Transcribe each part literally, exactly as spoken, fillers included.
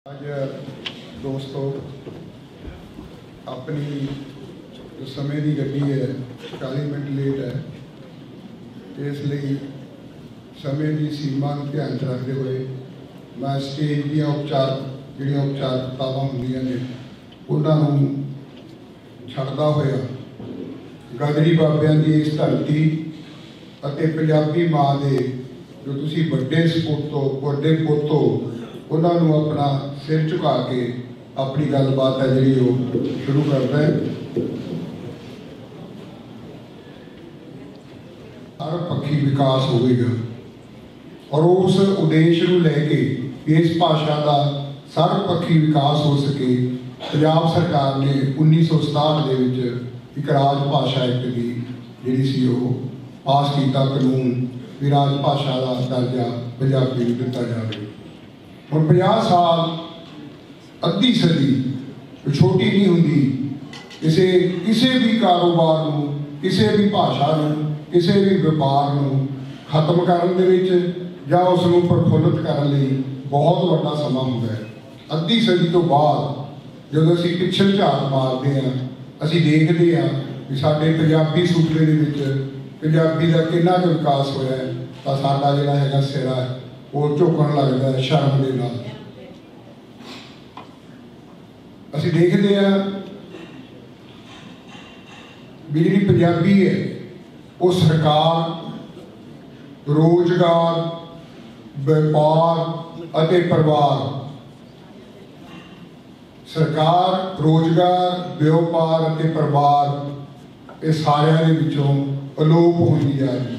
आज दोस्तों अपनी जो समय की गड्डी है चालीस मिनट लेट है, इसलिए समय की सीमा ध्यान च रखते हुए मैं स्टेज दी उपचार जिहड़ियां उपचारिकतावां होंदियां ने उन्होंने छड्डदा होया गदरी बाबियां दी इस धरती अते पंजाबी माँ के जो तुसीं वड्डे सपूतो वड्डे पुत्त हो उन्होंने अपना सिर झुका के अपनी गलबात है जी शुरू करता है। सर्वपक्षी विकास होगा और उस उद्देश्य को लैके इस भाषा का सर्वपक्षी विकास हो सके पंजाब सरकार ने उन्नीस सौ सताहठ के एक राजभाषा एक्ट की जी सी पास किया कानून भी राजभाषा का दर्जा पंजाबी को दिता जाए। और पचास साल अद्धी सदी छोटी नहीं होंगी किसी किसी भी कारोबार को किसी भी भाषा को किसी भी व्यापार को खत्म करने या उसको प्रफुल्लित करने बहुत बड़ा समा होता है। अद्धी सदी तो बाद जो असी पिछले झात मारते हैं असी देखते हैं कि साडे पंजाबी सूबे के पंजाबी का कितना कुछ विकास होया है तो साडा जिहड़ा हैगा सिरा है वो झुकन लगता है शर्म के नाल। असीं देखते हैं भी जिहड़ी पंजाबी है वो सरकार रोजगार व्यापार अते परिवार सरकार रोजगार व्यापार अते परिवार ये सारिਆਂ ਦੇ ਵਿੱਚੋਂ अलोप होती जा रही।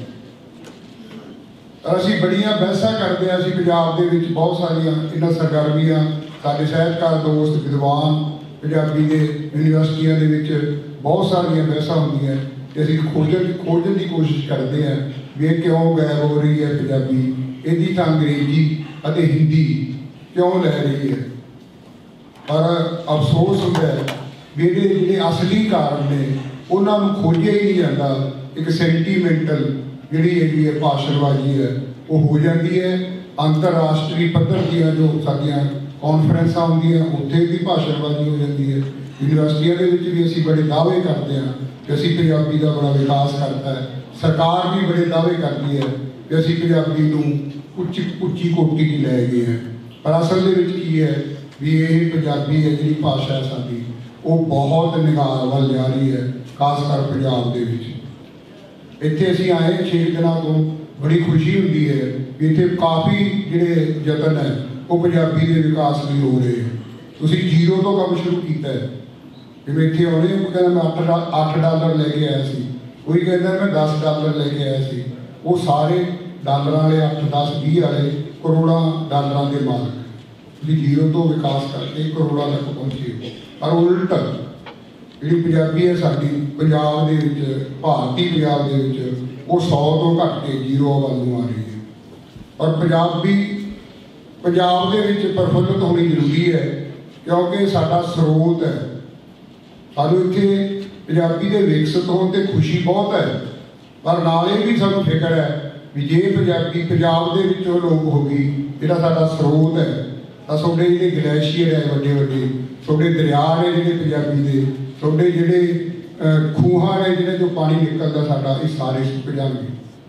असी बड़िया बहसा करते हैं असी पंजाब दे विच बहुत सारिया इन्हां सरगर्मियां साडे साहित्यकार दोस्त विद्वान पंजाबी के यूनिवर्सिटियां दे विच बहुत सारिया बहसा होंदियां ते असी खोजन खोजन की कोशिश करते हैं भी ये क्यों गायब हो रही है पंजाबी, इहदी तां अंग्रेजी अते हिंदी क्यों लै रही है। पर अफसोस होता है भी ये जिहड़े असली कारण ने उन्होंने खोजिया ही नहीं जाता। एक सेंटीमेंटल जिहड़ी हैगी है भाषणबाजी है वो हो जाती है। अंतरराष्ट्रीय पद्धर दियां जो साडियां कॉन्फ्रेंसां होंदियां उत्थे भी भाषणबाजी हो जाती है। यूनिवर्सिटियां दे विच भी असीं बड़े दावे करते हैं कि असीं पंजाबी का बड़ा विकास करता है, सरकार भी बड़े दावे करती है कि असीं पंजाबी नूं उच्च उच्ची कोटि च लै गए हैं। पर असल दे विच की है भी ये पंजाबी है जिहड़ी भाषा है साडी वो बहुत निगार वल जा रही है, खासकर पंजाब दे विच। इत्थे असीं आए छे दिनों तो बड़ी खुशी होती है भी इत्थे काफ़ी जिहड़े यतन है वो पंजाबी के विकास लिए हो रहे हैं। तुसीं जीरो तो काम शुरू किया है जिवें इत्थे आउणे कहंदा मैं अठ अठ डॉलर लैके आया सी, कोई कहता मैं दस डॉलर लैके आया सी। वो सारे डॉलर वाले अठ दस बीह वाले करोड़ों डॉलर के मालक तुसीं जीरो तो विकास करके करोड़ों तक पहुँचे। पर उल्ट जिहड़ी पंजाबी है साडी पंजाब दे विच भारती पंजाब दे विच वो सौ तो घट के जीरो वाल आ रही है। और पंजाबी पंजाब दे विच प्रफुल्लित होनी जरूरी है क्योंकि साडा स्रोत है। सानूं इत्थे पंजाबी दे विकसित होने ते खुशी बहुत है, पर नाल ये भी सानूं फिक्र है भी जे पंजाबी पंजाब दे विचों लोप हो गई जिहड़ा साडा स्रोत है तां सोडे जिहड़े ग्लैशियर है वड्डे वड्डे सोडे दरिया ने जिहड़े पंजाबी दे सोडे जिहड़े खूहां ने जिहड़े जो पानी निकलदा साडा ये सारे सुक जाणगे।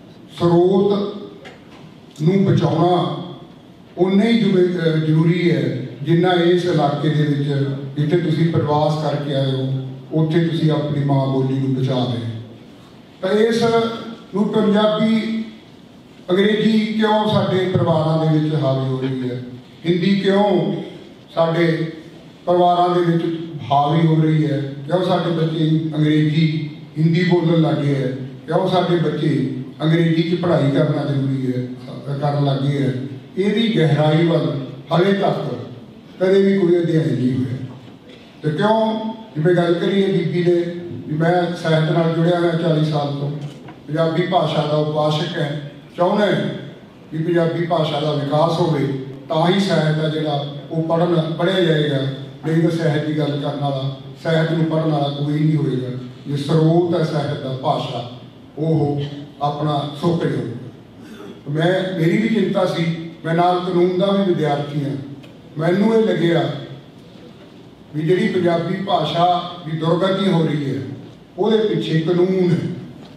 स्रोत नूं बचाउणा उन्ना ही जरूरी है जिन्ना इस इलाके दे विच जिथे तुसीं प्रवास करके आए हो उत्थे तुसीं अपनी माँ बोली नूं बचा रहे हो। तो इस नूं पंजाबी अंग्रेजी क्यों साडे परिवारां दे विच हावी हो रही है, हिंदी क्यों साडे परिवारां दे विच हावी हो रही है, क्यों साडे बच्चे अंग्रेजी हिंदी बोलने लग गए हैं, क्यों साडे बच्चे अंग्रेजी की पढ़ाई करना जरूरी है कर लग गए हैं। यदि गहराई वाल हाले तक कदे भी कोई अध्ययन नहीं हुआ। तो क्यों जिवें गल करिए बीबी ने भी मैं साहित्य नाल जुड़िया मैं चालीस साल तो पंजाबी भाषा का उपासक है, चाहुंदा है कि पंजाबी भाषा का विकास होवे तां ही साहित्य है जिहड़ा वो पढ़ना पढ़िया जाएगा। नहीं तो साहित्य की गल करने वाला साहित्य को पढ़ने वाला कोई नहीं होएगा। जो स्रोत है साहित्य का भाषा वो अपना सुक जाएगा। मैं मेरी भी चिंता सी, मैं नाल कानून का भी विद्यार्थी हाँ, मैनू ये लग्या भी जिहड़ी पंजाबी भाषा की दुर्गति हो रही है वो पिछे कानून है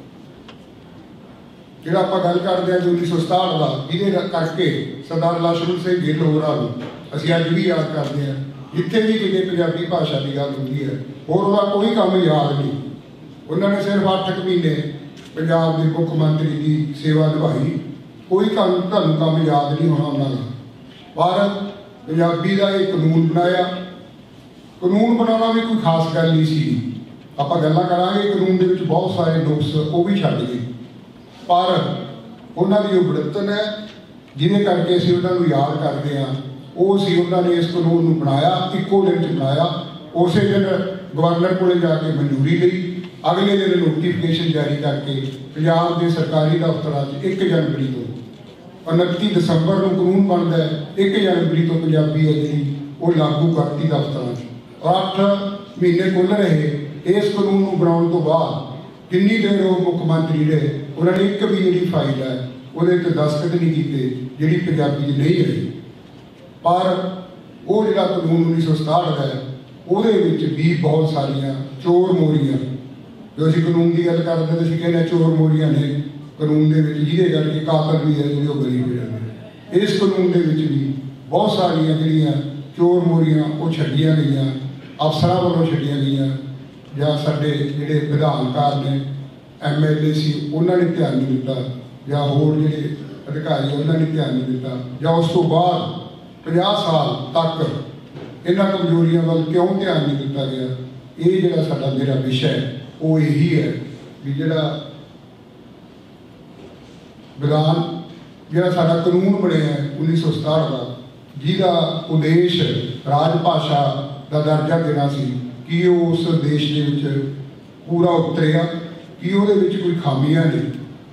जिहड़ा आपां गल करदे हां उन्नीस सौ सताहठ का जिहदे करके सरदार लाशरू सिंह गिल होरां नूं असीं अज भी याद करते हैं। जिथे भी किते पंजाबी भाषा की गल होंदी है होर उहदा कोई काम याद नहीं। उन्होंने सिर्फ अठ महीने पंजाब के मुख्य मंत्री की सेवा निभाई, कोई काम तुहानूं काम याद नहीं होना उन्होंने। पर पंजाबी का एक कानून बनाया, कानून बनाना भी कोई खास गल नहीं सी। आपां गल्लां करांगे कानून दे विच बहुत सारे नुक्स वो भी छड्ड गए, पर उन्होंने जो बड़तन है जिहदे करके असीं उन्हां नूं याद करते हैं वो सी उन्होंने इस कानून नूं बनाया, इक्को दिन च बनाया। उस दिन गवर्नर को जाके मंजूरी ली, अगले दिन नोटिफिकेशन जारी करके पंजाब के सरकारी दफ्तर एक जनवरी तो उनती दसंबर को कानून बनता है, एक जनवरी तो पंजाबी है जी वो लागू करती दफ्तर। अठ महीने कुल रहे इस कानून को बनाने तो बाद किन्नी देर वो मुख्यमंत्री रहे, उन्होंने एक भी जी फाइल है वो दस्तखत नहीं किए जी पंजाबी नहीं रही। पर वो जो कानून उन्नीस सौ सताहठ है वो भी बहुत सारिया चोर मोरियां जो असीं कानून की गल करते तो कहने चोर मोरियां ने कानून के जिहदे करके कातल भी है जो गरीब हो जाते। इस कानून के भी बहुत सारिया जिहड़ियां चोर मोरियां वो छड्डियां गईयां, अफसरां वालों छड्डियां गईयां, जां साडे जिहड़े विधानकार ने एम एल ए सी उन्होंने ध्यान नहीं दिता, जां होर जिहड़े अधिकारी उन्होंने ध्यान नहीं दिता, जां उस तो बाद पचास साल तक इन्हां कमजोरियों वाल क्यों ध्यान नहीं दिता गया। ये जिहड़ा साडा मेरा विषय वो यही है भी जिहड़ा विधान जिहड़ा साडा कानून बनिया है उन्नीस सौ सताहठ का, जिहदा उद्देश राजभाषा का दर्जा देना सी, कि वो उस देश के विच पूरा उतरिया, कि उहदे विच कोई खामियां ने,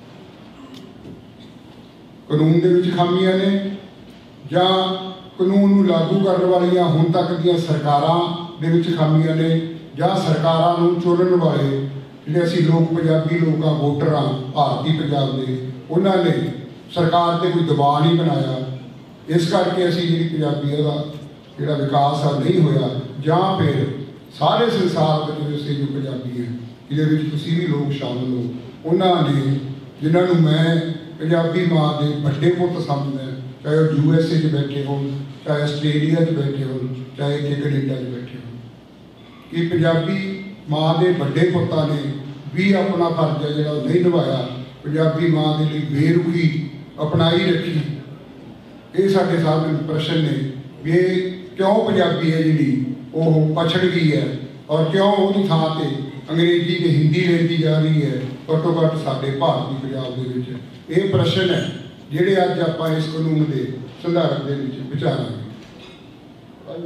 कानून दे विच खामियां ने, जां कानून नूं लागू करने वालियां हुण तक दीयां सरकारां दे विच खामियां ने, जां सरकारां नूं चुनण वाले जिहड़े असीं लोक पंजाबी लोक आ वोटर आ भारती पंजाब दे उन्होंने सरकार ते कोई दबाव नहीं बनाया, इस करके असीं जिहड़ी पंजाबी दा जिहड़ा विकास आ नहीं होया। जां फिर सारे संसार दे विच जो पंजाबी है जिहदे विच तुसीं भी लोग शामिल हो उन्होंने जिन्हां नूं मैं पंजाबी माँ के वड्डे पुत्त समझदा, चाहे वो यू एस ए च बैठे हो, चाहे आस्ट्रेलिया च बैठे हो, चाहे इत्थे कनेडा च बैठे हो, कि पंजाबी माँ के वड्डे पुत्तां ने भी अपना फर्ज है जो नहीं निभाया, पंजाबी माँ के लिए बेरुखी अपनाई रखी। ये साढ़े सामने प्रश्न ने भी क्यों पंजाबी है जी वो पछड़ गई है और क्यों उसकी थां ते अंग्रेजी ते हिंदी लेती जा रही है घट्टो घट्ट साढ़े भारतीय पंजाब के विच। ये प्रश्न है जिहड़े अज आपां इस कानून के संदर्भ दे विच विचारांगे।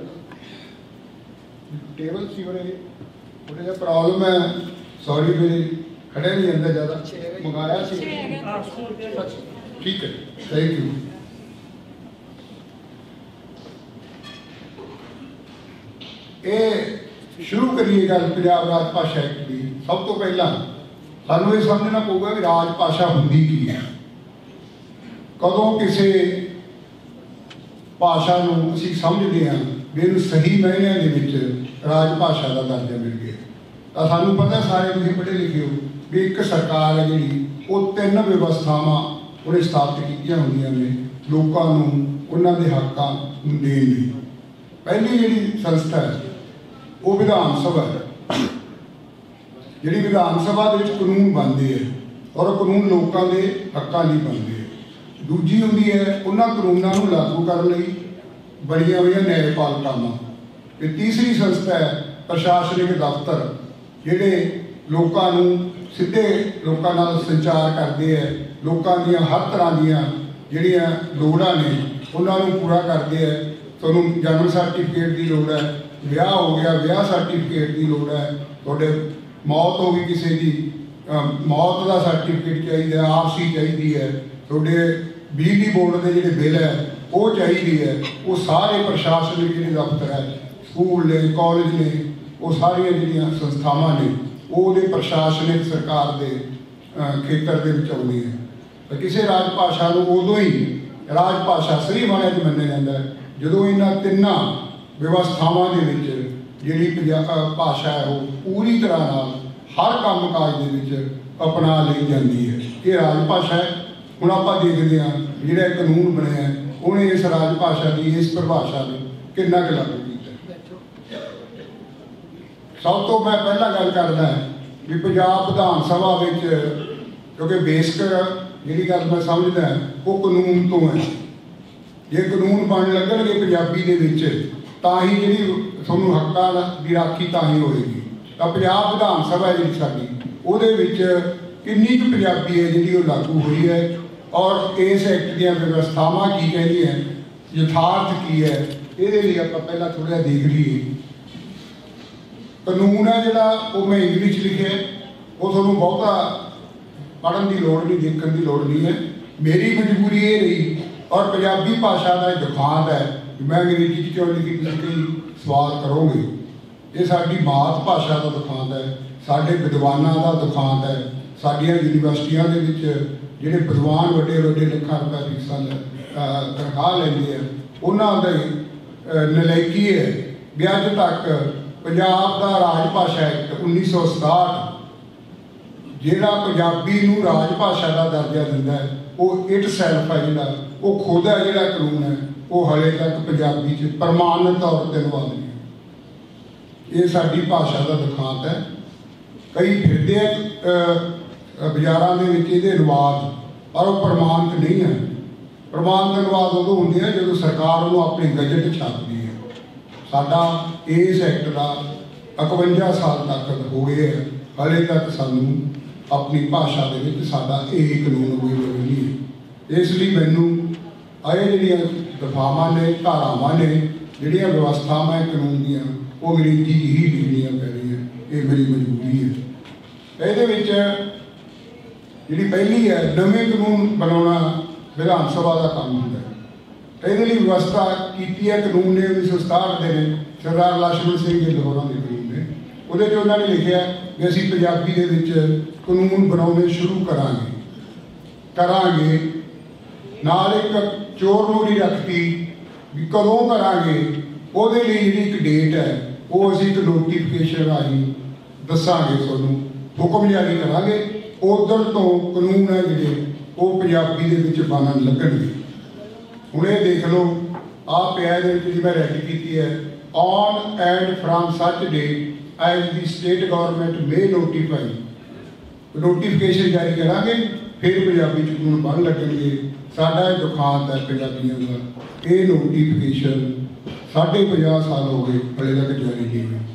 टेबल सी बड़े थोड़ा जिहा प्रॉब्लम है, सॉरी मेरे खड़े नहीं जाता ज़्यादा मंगाया सी, ठीक है थैंक यू। ये शुरू करिए गल पंजाब राजभाषा एक्ट की। सब तो पहला सानू ये समझना पऊगा भी राजभाषा हुंदी की है, कदों किसी भाषा नूं असीं समझदे हां भी इहनूं सही मायनिਆਂ ਦੇ ਵਿੱਚ राजभाषा का दर्जा मिल गया। तो सानू पता सारे तुसीं पढ़े लिखे हो भी एक सरकार है जिहड़ी वो तीन व्यवस्थावां उहने स्थापित कीतियां होंदियां ने लोकां नूं उन्हां दे हक्कां नूं देण लई। पहली जिहड़ी संस्था है वो विधान सभा है, जिहड़ी विधान सभा दे विच कानून बनदे है और कानून लोकां दे हक्कां लई बनदे है। दूजी हुंदी है उन्हां कानूनां नूं लागू करन लई बणीआं होईआं न्यायपालिकावां। ते तीसरी संस्था है प्रशासनिक दफ्तर, जिहड़े लोकां नूं सीधे लोकां नाल संचार करते हैं, लोकां दीआं हर तरह दीआं जिहड़ियां लोड़ां ने उन्हां नूं पूरा करते हैं। तुहानूं जन्म सर्टिफिकेट की लोड़ है, विआह हो गया विआह सर्टिफिकेट की लोड़ है, तुहाडे मौत हो गई किसी की मौत का सर्टिफिकेट चाहिए, आर सी चाहिए है, तुहाडे बिजली बोर्ड के जिहड़े बिल है वो चाहिए है, वो सारे प्रशासनिक जिहड़े दफ्तर है स्कूल ने कॉलेज ने वो सारिया जिहड़ियां संस्थावां ने वो प्रशासनिक सरकार के खेतर के विच आउंदियां। तो किसी राजभाषा को उदों ही राजभाषा सही माने च मन्निया जाता है ਜਦੋਂ ਇਹਨਾਂ ਤਿੰਨਾਂ ਵਿਵਸਥਾਵਾਂ ਦੇ ਵਿੱਚ ਜਿਹੜੀ ਪੰਜਾ ਭਾਸ਼ਾ ਹੈ ਉਹ ਪੂਰੀ ਤਰ੍ਹਾਂ ਨਾਲ ਹਰ ਕੰਮ ਕਾਜ ਦੇ ਵਿੱਚ ਅਪਣਾ ਲਈ ਜਾਂਦੀ ਹੈ। ਇਹ ਰਾਜ ਭਾਸ਼ਾ ਹੈ। ਹੁਣ ਆਪਾਂ ਦੇਖਦੇ ਹਾਂ ਜਿਹੜਾ ਕਾਨੂੰਨ ਬਣਿਆ ਉਹਨੇ ਇਸ ਰਾਜ ਭਾਸ਼ਾ ਦੀ ਇਸ ਪਰਿਭਾਸ਼ਾ ਨੂੰ ਕਿੰਨਾ ਕੁ ਲਾਗੂ ਕੀਤਾ। ਸਭ ਤੋਂ ਮੈਂ ਪਹਿਲਾਂ ਗੱਲ ਕਰਦਾ ਵੀ ਪੰਜਾਬ ਵਿਧਾਨ ਸਭਾ ਵਿੱਚ, ਕਿਉਂਕਿ ਬੇਸਿਕ ਜਿਹੜੀ ਗੱਲ ਮੈਂ ਸਮਝਦਾ ਉਹ ਕਾਨੂੰਨ ਤੋਂ ਹੈ। ਜੇ ਕਾਨੂੰਨ ਬਣਨ ਲੱਗਣਗੇ ਪੰਜਾਬੀ ਦੇ ਵਿੱਚ ਤਾਂ ਹੀ ਜਿਹੜੀ ਤੁਹਾਨੂੰ ਹੱਕਾਂ ਦੀ ਰਾਖੀ ਤਾਂ ਹੀ ਹੋਏਗੀ। ਤਾਂ ਪੰਜਾਬ ਵਿਧਾਨ ਸਭਾ ਜਿਹੜੀ ਸਾਡੀ ਉਹਦੇ ਵਿੱਚ ਕਿੰਨੀ ਕੁ ਪੰਜਾਬੀ ਹੈ ਜਿਹੜੀ ਉਹ ਲਾਗੂ ਹੋਈ ਹੈ, ਔਰ ਇਸ ਐਕਟ ਦੀਆਂ ਵਿਵਸਥਾਵਾਂ ਕੀ ਕਹਿੰਦੀਆਂ, ਯਥਾਰਥ ਕੀ ਹੈ, ਇਹਦੇ ਲਈ ਆਪਾਂ ਪਹਿਲਾਂ ਥੋੜ੍ਹਾ ਜਿਹਾ ਦੇਖ ਲਈਏ। ਕਾਨੂੰਨ ਹੈ ਜਿਹੜਾ ਉਹ ਮੈਂ ਇੰਗਲਿਸ਼ ਲਿਖਿਆ, ਉਹ ਤੁਹਾਨੂੰ ਬਹੁਤਾ ਪੜ੍ਹਨ ਦੀ ਲੋੜ ਨਹੀਂ, ਦੇਖਣ ਦੀ ਲੋੜ ਨਹੀਂ ਹੈ। ਮੇਰੀ ਮਜਬੂਰੀ ਇਹ ਰਹੀ, ਔਰ ਪੰਜਾਬੀ ਭਾਸ਼ਾ ਦਾ ਦੁਖਾਂਤ ਹੈ ਮੈਂ ਅੰਗਰੇਜ਼ੀ 'ਚ ਕਿਉਂ ਲਿਖੀ, ਤੁਸੀਂ ਕਈ ਸਵਾਲ ਕਰੋਗੇ। ਇਹ ਸਾਡੀ ਮਾਤ ਭਾਸ਼ਾ ਦਾ ਦੁਖਾਂਤ ਹੈ, ਸਾਡੇ ਵਿਦਵਾਨਾਂ ਦਾ ਦੁਖਾਂਤ ਹੈ। ਸਾਡੀਆਂ ਯੂਨੀਵਰਸਿਟੀਆਂ ਦੇ ਵਿੱਚ ਜਿਹੜੇ ਵਿਦਵਾਨ ਵੱਡੇ ਵੱਡੇ ਲੱਖਾਂ ਰੁਪਏ ਫੀਸਾਂ ਤਨਖਾਹ ਲੈਂਦੇ ਆ, ਉਹਨਾਂ ਦੀ ਨਲਾਇਕੀ ਹੈ ਵੀ ਅੱਜ ਤੱਕ ਪੰਜਾਬ ਦਾ ਰਾਜ ਭਾਸ਼ਾ ਐਕਟ ਉੱਨੀ ਸੌ ਸਤਾਹਠ ਜਿਹੜਾ ਪੰਜਾਬੀ ਨੂੰ ਰਾਜ ਭਾਸ਼ਾ ਦਾ ਦਰਜਾ ਦਿੰਦਾ ਹੈ, ਉਹ ਇਟ ਸੈਲਫ ਹੈ ਜਿਹੜਾ ਉਹ ਖੁਦ ਹੈ ਜਿਹੜਾ ਕਾਨੂੰਨ ਹੈ, ਉਹ ਹਾਲੇ ਤੱਕ ਪੰਜਾਬੀ 'ਚ ਪ੍ਰਮਾਣਿਤ ਤੌਰ 'ਤੇ ਅਨੁਵਾਦ ਨਹੀਂ। ਇਹ ਸਾਡੀ ਭਾਸ਼ਾ ਦਾ ਦੁਖਾਂਤ ਹੈ। ਕਈ ਫਿਰਦੇ ਬਾਜ਼ਾਰਾਂ ਦੇ ਵਿੱਚ ਇਹਦੇ ਅਨੁਵਾਦ, ਪਰ ਉਹ ਪ੍ਰਮਾਣਿਤ ਨਹੀਂ ਹੈ। ਪ੍ਰਮਾਣਿਤ ਅਨੁਵਾਦ ਉਦੋਂ ਹੁੰਦੇ ਆ ਜਦੋਂ ਸਰਕਾਰ ਉਹਨੂੰ ਆਪਣੇ ਗਜਟ ਛਾਪਦੀ ਹੈ। ਸਾਡਾ ਇਸ ਐਕਟ ਦਾ ਇਕਵੰਜਾ ਸਾਲ ਤੱਕ ਹੋ ਗਏ ਹੈ, ਹਾਲੇ ਤੱਕ ਸਾਨੂੰ ਆਪਣੀ ਭਾਸ਼ਾ ਦੇ ਵਿੱਚ ਸਾਡਾ ਇਹ ਕਾਨੂੰਨ ਕੋਈ ਨਹੀਂ ਹੈ। ਇਸ ਲਈ ਮੈਨੂੰ ਇਹ ਜਿਹੜੀਆਂ ਦਫਾਵਾਂ ਨੇ, ਧਾਰਾਵਾਂ ਨੇ, ਜਿਹੜੀਆਂ ਵਿਵਸਥਾਵਾਂ ਕਾਨੂੰਨ ਦੀਆਂ, ਉਹ ਅੰਗਰੇਜ਼ੀ ਹੀ ਲਿਖਣੀਆਂ ਪੈ ਰਹੀਆਂ। ਇਹ ਮੇਰੀ ਮਜਬੂਰੀ ਹੈ। ਇਹਦੇ ਵਿੱਚ ਜਿਹੜੀ ਪਹਿਲੀ ਹੈ, ਨਵੇਂ ਕਾਨੂੰਨ ਬਣਾਉਣਾ ਵਿਧਾਨ ਸਭਾ ਦਾ ਕੰਮ ਹੁੰਦਾ ਹੈ। ਇਹਦੇ ਲਈ ਵਿਵਸਥਾ ਕੀਤੀ ਹੈ ਕਾਨੂੰਨ ਨੇ ਉੱਨੀ ਸੌ ਸਤਾਹਠ ਦੇ ਨੇ, ਸਰਦਾਰ ਲਛਮਣ ਸਿੰਘ ਗਿੱਲ ਹੋਰਾਂ ਦੇ ਕਾਨੂੰਨ ਨੇ। ਉਹਦੇ 'ਚ ਉਹਨਾਂ ਨੇ ਲਿਖਿਆ ਕਿ ਅਸੀਂ ਪੰਜਾਬੀ ਦੇ ਵਿੱਚ ਕਾਨੂੰਨ ਬਣਾਉਣੇ ਸ਼ੁਰੂ ਕਰਾਂਗੇ ਕਰਾਂਗੇ ਨਾਲ ਇੱਕ ਚੋਰ ਮੋਰੀ ਰੱਖਤੀ ਵੀ ਕਦੋਂ ਕਰਾਂਗੇ। ਉਹਦੇ ਲਈ ਜਿਹੜੀ ਇੱਕ ਡੇਟ ਹੈ ਉਹ ਅਸੀਂ ਇੱਕ ਨੋਟੀਫਿਕੇਸ਼ਨ ਰਾਹੀਂ ਦੱਸਾਂਗੇ, ਤੁਹਾਨੂੰ ਹੁਕਮ ਜਾਰੀ ਕਰਾਂਗੇ। ਉਦੋਂ ਤੋਂ ਕਾਨੂੰਨ ਹੈ ਜਿਹੜੇ ਉਹ ਪੰਜਾਬੀ ਦੇ ਵਿੱਚ ਬਣਨ ਲੱਗਣਗੇ। ਹੁਣ ਇਹ ਦੇਖ ਲਓ, ਆਹ ਪਿਆ ਦੇ ਵਿੱਚ ਮੈਂ ਰੈਡੀ ਕੀਤੀ ਹੈ, on and from such day as the state government may notify. Notification ਜਾਰੀ ਕਰਾਂਗੇ, ਫਿਰ ਪੰਜਾਬੀ 'ਚ ਕਾਨੂੰਨ ਬਣਨ ਲੱਗਣਗੇ। ਸਾਡਾ ਇਹ ਦੁਖਾਂਤ ਹੈ ਪੰਜਾਬੀਆਂ ਦਾ, ਇਹ ਨੋਟੀਫਿਕੇਸ਼ਨ ਸਾਢੇ ਪੰਜਾਹ ਸਾਲ ਹੋ ਗਏ ਹਾਲੇ ਤੱਕ ਜਾਰੀ ਨਹੀਂ ਹੋਈ।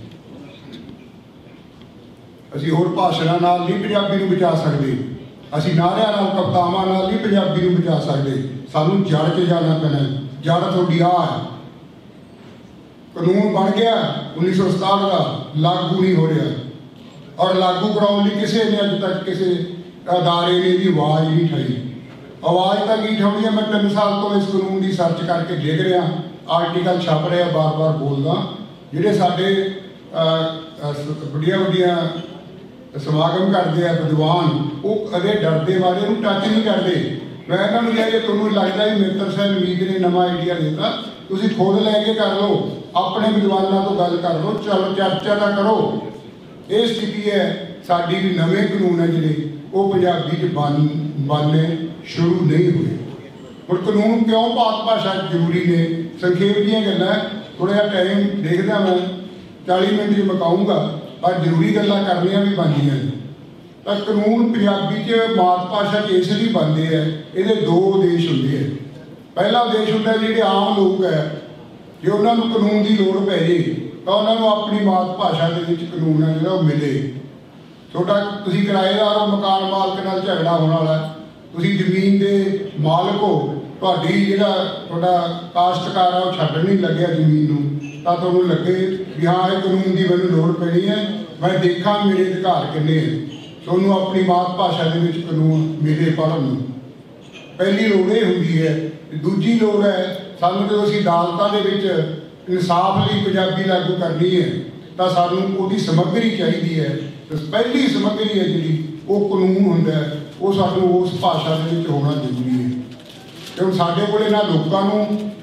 ਅਸੀਂ ਹੋਰ ਭਾਸ਼ਾਵਾਂ ਨਾਲ ਨਹੀਂ ਪੰਜਾਬੀ ਨੂੰ ਬਚਾ ਸਕਦੇ, ਅਸੀਂ ਨਾਰਿਆਂ ਨਾਲ, ਕਵਿਤਾਵਾਂ ਨਾਲ ਨਹੀਂ ਪੰਜਾਬੀ ਨੂੰ ਬਚਾ ਸਕਦੇ। ਸਾਨੂੰ ਜੜ 'ਚ ਜਾਣਾ ਪੈਣਾ। ਜੜ ਤੁਹਾਡੀ ਆਹ ਹੈ। ਕਾਨੂੰਨ ਬਣ ਗਿਆ ਉੱਨੀ ਸੌ ਸਤਾਹਠ ਦਾ, ਲਾਗੂ ਨਹੀਂ ਹੋ ਰਿਹਾ, ਔਰ ਲਾਗੂ ਕਰਾਉਣ ਲਈ ਕਿਸੇ ਨੇ ਅੱਜ ਤੱਕ ਕਿਸੇ ਅਦਾਰੇ ਨੇ ਇਹਦੀ ਆਵਾਜ਼ ਨਹੀਂ ਉਠਾਈ। ਆਵਾਜ਼ ਤਾਂ ਕੀ ਉਠਾਉਣੀ ਹੈ? ਮੈਂ ਤਿੰਨ ਸਾਲ ਤੋਂ ਇਸ ਕਾਨੂੰਨ ਦੀ ਸਰਚ ਕਰਕੇ ਦੇਖ ਰਿਹਾ, ਆਰਟੀਕਲ ਛਪ ਰਿਹਾ, ਬਾਰ-ਬਾਰ ਬੋਲਦਾ। ਜਿਹੜੇ ਸਾਡੇ ਵੱਡੀਆਂ ਵੱਡੀਆਂ ਸਮਾਗਮ ਕਰਦੇ ਆ ਵਿਦਵਾਨ, ਉਹ ਕਦੇ ਡਰਦੇ ਵਾਲੇ ਨੂੰ ਟੱਚ ਨਹੀਂ ਕਰਦੇ। ਮੈਂ ਇਹਨਾਂ ਨੂੰ ਕਿਹਾ ਜੇ ਤੁਹਾਨੂੰ ਲੱਗਦਾ ਵੀ ਮਿੱਤਰ ਸਾਈਨ ਮੀਤ ਨੇ ਨਵਾਂ ਆਈਡੀਆ ਦਿੱਤਾ, ਤੁਸੀਂ ਖੁਦ ਲੈ ਕੇ ਕਰ ਲਓ, ਆਪਣੇ ਵਿਦਵਾਨਾਂ ਤੋਂ ਗੱਲ ਕਰ ਲਓ, ਚਲੋ ਚਰਚਾ ਨਾ ਕਰੋ। ਇਹ ਸਥਿਤੀ ਹੈ ਸਾਡੀ ਵੀ। ਨਵੇਂ ਕਾਨੂੰਨ ਹੈ ਜਿਹੜੇ ਉਹ ਪੰਜਾਬੀ 'ਚ ਬਣ ਬਣਨੇ ਸ਼ੁਰੂ ਨਹੀਂ ਹੋਏ। ਹੁਣ ਕਾਨੂੰਨ ਕਿਉਂ ਭਾਰਤ ਭਾਸ਼ਾ ਜ਼ਰੂਰੀ ਨੇ? ਸੰਖੇਪ ਦੀਆਂ ਗੱਲਾਂ, ਥੋੜ੍ਹਾ ਜਿਹਾ ਟਾਈਮ ਦੇਖਦਾ ਮੈਂ, ਚਾਲੀ ਮਿੰਟ 'ਚ ਮੁਕਾਊਂਗਾ, ਪਰ ਜ਼ਰੂਰੀ ਗੱਲਾਂ ਕਰਨੀਆਂ ਵੀ ਬਣਦੀਆਂ ਨੇ। ਤਾਂ ਕਾਨੂੰਨ ਪੰਜਾਬੀ 'ਚ ਮਾਤ ਭਾਸ਼ਾ 'ਚ ਇਸ ਲਈ ਬਣਦੇ ਹੈ, ਇਹਦੇ ਦੋ ਉਦੇਸ਼ ਹੁੰਦੇ ਹੈ। ਪਹਿਲਾ ਉਦੇਸ਼ ਹੁੰਦਾ ਜਿਹੜੇ ਆਮ ਲੋਕ ਹੈ, ਜੇ ਉਹਨਾਂ ਨੂੰ ਕਾਨੂੰਨ ਦੀ ਲੋੜ ਪੈ ਜੇ ਤਾਂ ਉਹਨਾਂ ਨੂੰ ਆਪਣੀ ਮਾਤ ਭਾਸ਼ਾ ਦੇ ਵਿੱਚ ਕਾਨੂੰਨ ਹੈ ਜਿਹੜਾ ਉਹ ਮਿਲੇ। ਤੁਹਾਡਾ ਤੁਸੀਂ ਕਿਰਾਏਦਾਰ ਹੋ, ਮਕਾਨ ਮਾਲਕ ਨਾਲ ਝਗੜਾ ਹੋਣ ਵਾਲਾ, ਤੁਸੀਂ ਜ਼ਮੀਨ ਦੇ ਮਾਲਕ ਹੋ, ਤੁਹਾਡੀ ਜਿਹੜਾ ਤੁਹਾਡਾ ਕਾਸ਼ਤਕਾਰ ਆ ਉਹ ਛੱਡਣ ਨਹੀਂ ਲੱਗਿਆ ਜ਼ਮੀਨ ਨੂੰ, ਤਾਂ ਤੁਹਾਨੂੰ ਲੱਗੇ ਵੀ ਹਾਂ ਇਹ ਕਾਨੂੰਨ ਦੀ ਮੈਨੂੰ ਲੋੜ ਪੈਣੀ ਹੈ, ਮੈਂ ਦੇਖਾਂ ਮੇਰੇ ਅਧਿਕਾਰ ਕਿੰਨੇ ਹੈ। ਤੁਹਾਨੂੰ ਆਪਣੀ ਮਾਤ ਭਾਸ਼ਾ ਦੇ ਵਿੱਚ ਕਾਨੂੰਨ ਮਿਲੇ ਪੜ੍ਹਨ ਨੂੰ। ਪਹਿਲੀ ਲੋੜ ਇਹ ਹੁੰਦੀ ਹੈ। ਦੂਜੀ ਲੋੜ ਹੈ ਸਾਨੂੰ ਜਦੋਂ ਅਸੀਂ ਅਦਾਲਤਾਂ ਦੇ ਵਿੱਚ ਇਨਸਾਫ ਲਈ ਪੰਜਾਬੀ ਲਾਗੂ ਕਰਨੀ ਹੈ ਤਾਂ ਸਾਨੂੰ ਉਹਦੀ ਸਮੱਗਰੀ ਚਾਹੀਦੀ ਹੈ। ਪਹਿਲੀ ਸਮੱਗਰੀ ਹੈ ਜਿਹੜੀ ਉਹ ਕਾਨੂੰਨ ਹੁੰਦਾ ਹੈ, ਉਹ ਸਾਨੂੰ ਉਸ ਭਾਸ਼ਾ ਦੇ ਵਿੱਚ ਹੋਣਾ ਜ਼ਰੂਰੀ ਹੈ। ਕਿਉਂਕਿ ਸਾਡੇ ਕੋਲ ਇਹਨਾਂ ਲੋਕਾਂ ਨੂੰ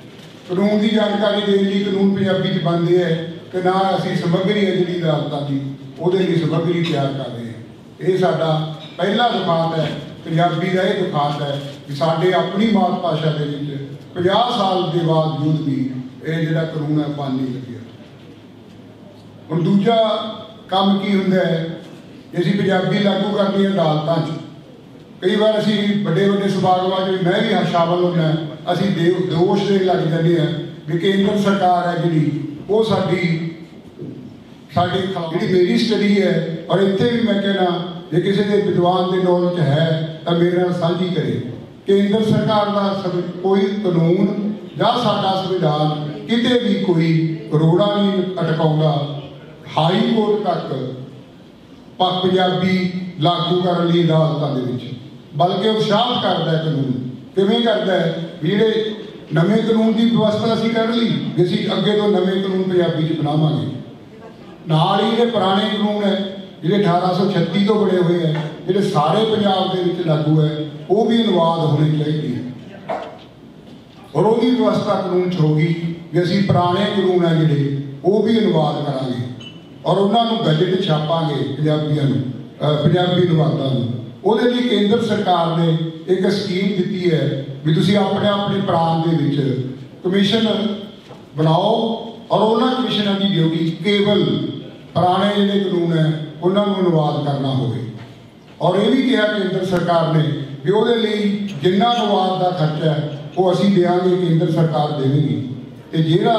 कानून की जानकारी देने लिए कानून पंजाबी च बनते हैं कि ना असी समग्री है जी अदालतों की वो समग्री तैयार कर रहे हैं। ये साडा पहला दुखांत है, पंजाबी का यह दुखांत है कि साडे अपनी मात भाषा के पचास साल के बावजूद भी ये जिहड़ा कानून है बन नहीं लगे। हुण दूजा काम की हुंदा है कि असीं पंजाबी लागू करनी है अदालतों च। कई बार असीं बड़े बड़े समागमां च मैं भी शामिल होना, असीं दोष देण लग जाते हैं कि केंद्र सरकार है जिहड़ी वो साडी साडी जिहड़ी मेरी स्टडी है और इत्थे भी मैं कहना जे किसी के विद्वान के नॉलेज है तो मेरे नाल साझी करे। केंद्र सरकार का कोई कानून या साडा संविधान किते भी कोई करोड़ा नहीं अटकाउंदा। हाई कोर्ट तक पंजाबी लागू करने लई अदालतां दे विच बल्कि उत्साहित करता है। कानून किवें करता है भी जिहड़े नवे कानून की व्यवस्था असीं कर ली भी असीं अगे तो नवे कानून पंजाबी च बनावांगे। नाल ही जिहड़े पुराने कानून है जिहड़े अठारह सौ छत्ती तो बने हुए हैं जिहड़े सारे पंजाब दे विच लागू है वो भी अनुवाद होने चाहिए और वो भी व्यवस्था कानून च होगी कि असीं पुराने कानून है जिहड़े वो भी अनुवाद करांगे और उन्होंने गजट छापांगे पंजाबियों नूं पंजाबी अनुवादां नूं। ਉਹਦੇ ਲਈ केंद्र सरकार ने एक स्कीम दी है भी तुसीं अपने अपने प्रांत दे विच कमीशन बनाओ और उन्होंने कमीशनों की ड्यूटी केवल पुराने जिहड़े कानून है उन्होंने अनुवाद करना होवे। और ये भी कहा केंद्र सरकार ने भी ਉਹਦੇ ਲਈ जिन्ना अनुवाद का खर्चा है वो असीं देंगे, केंद्र सरकार देगी। तो जिहड़ा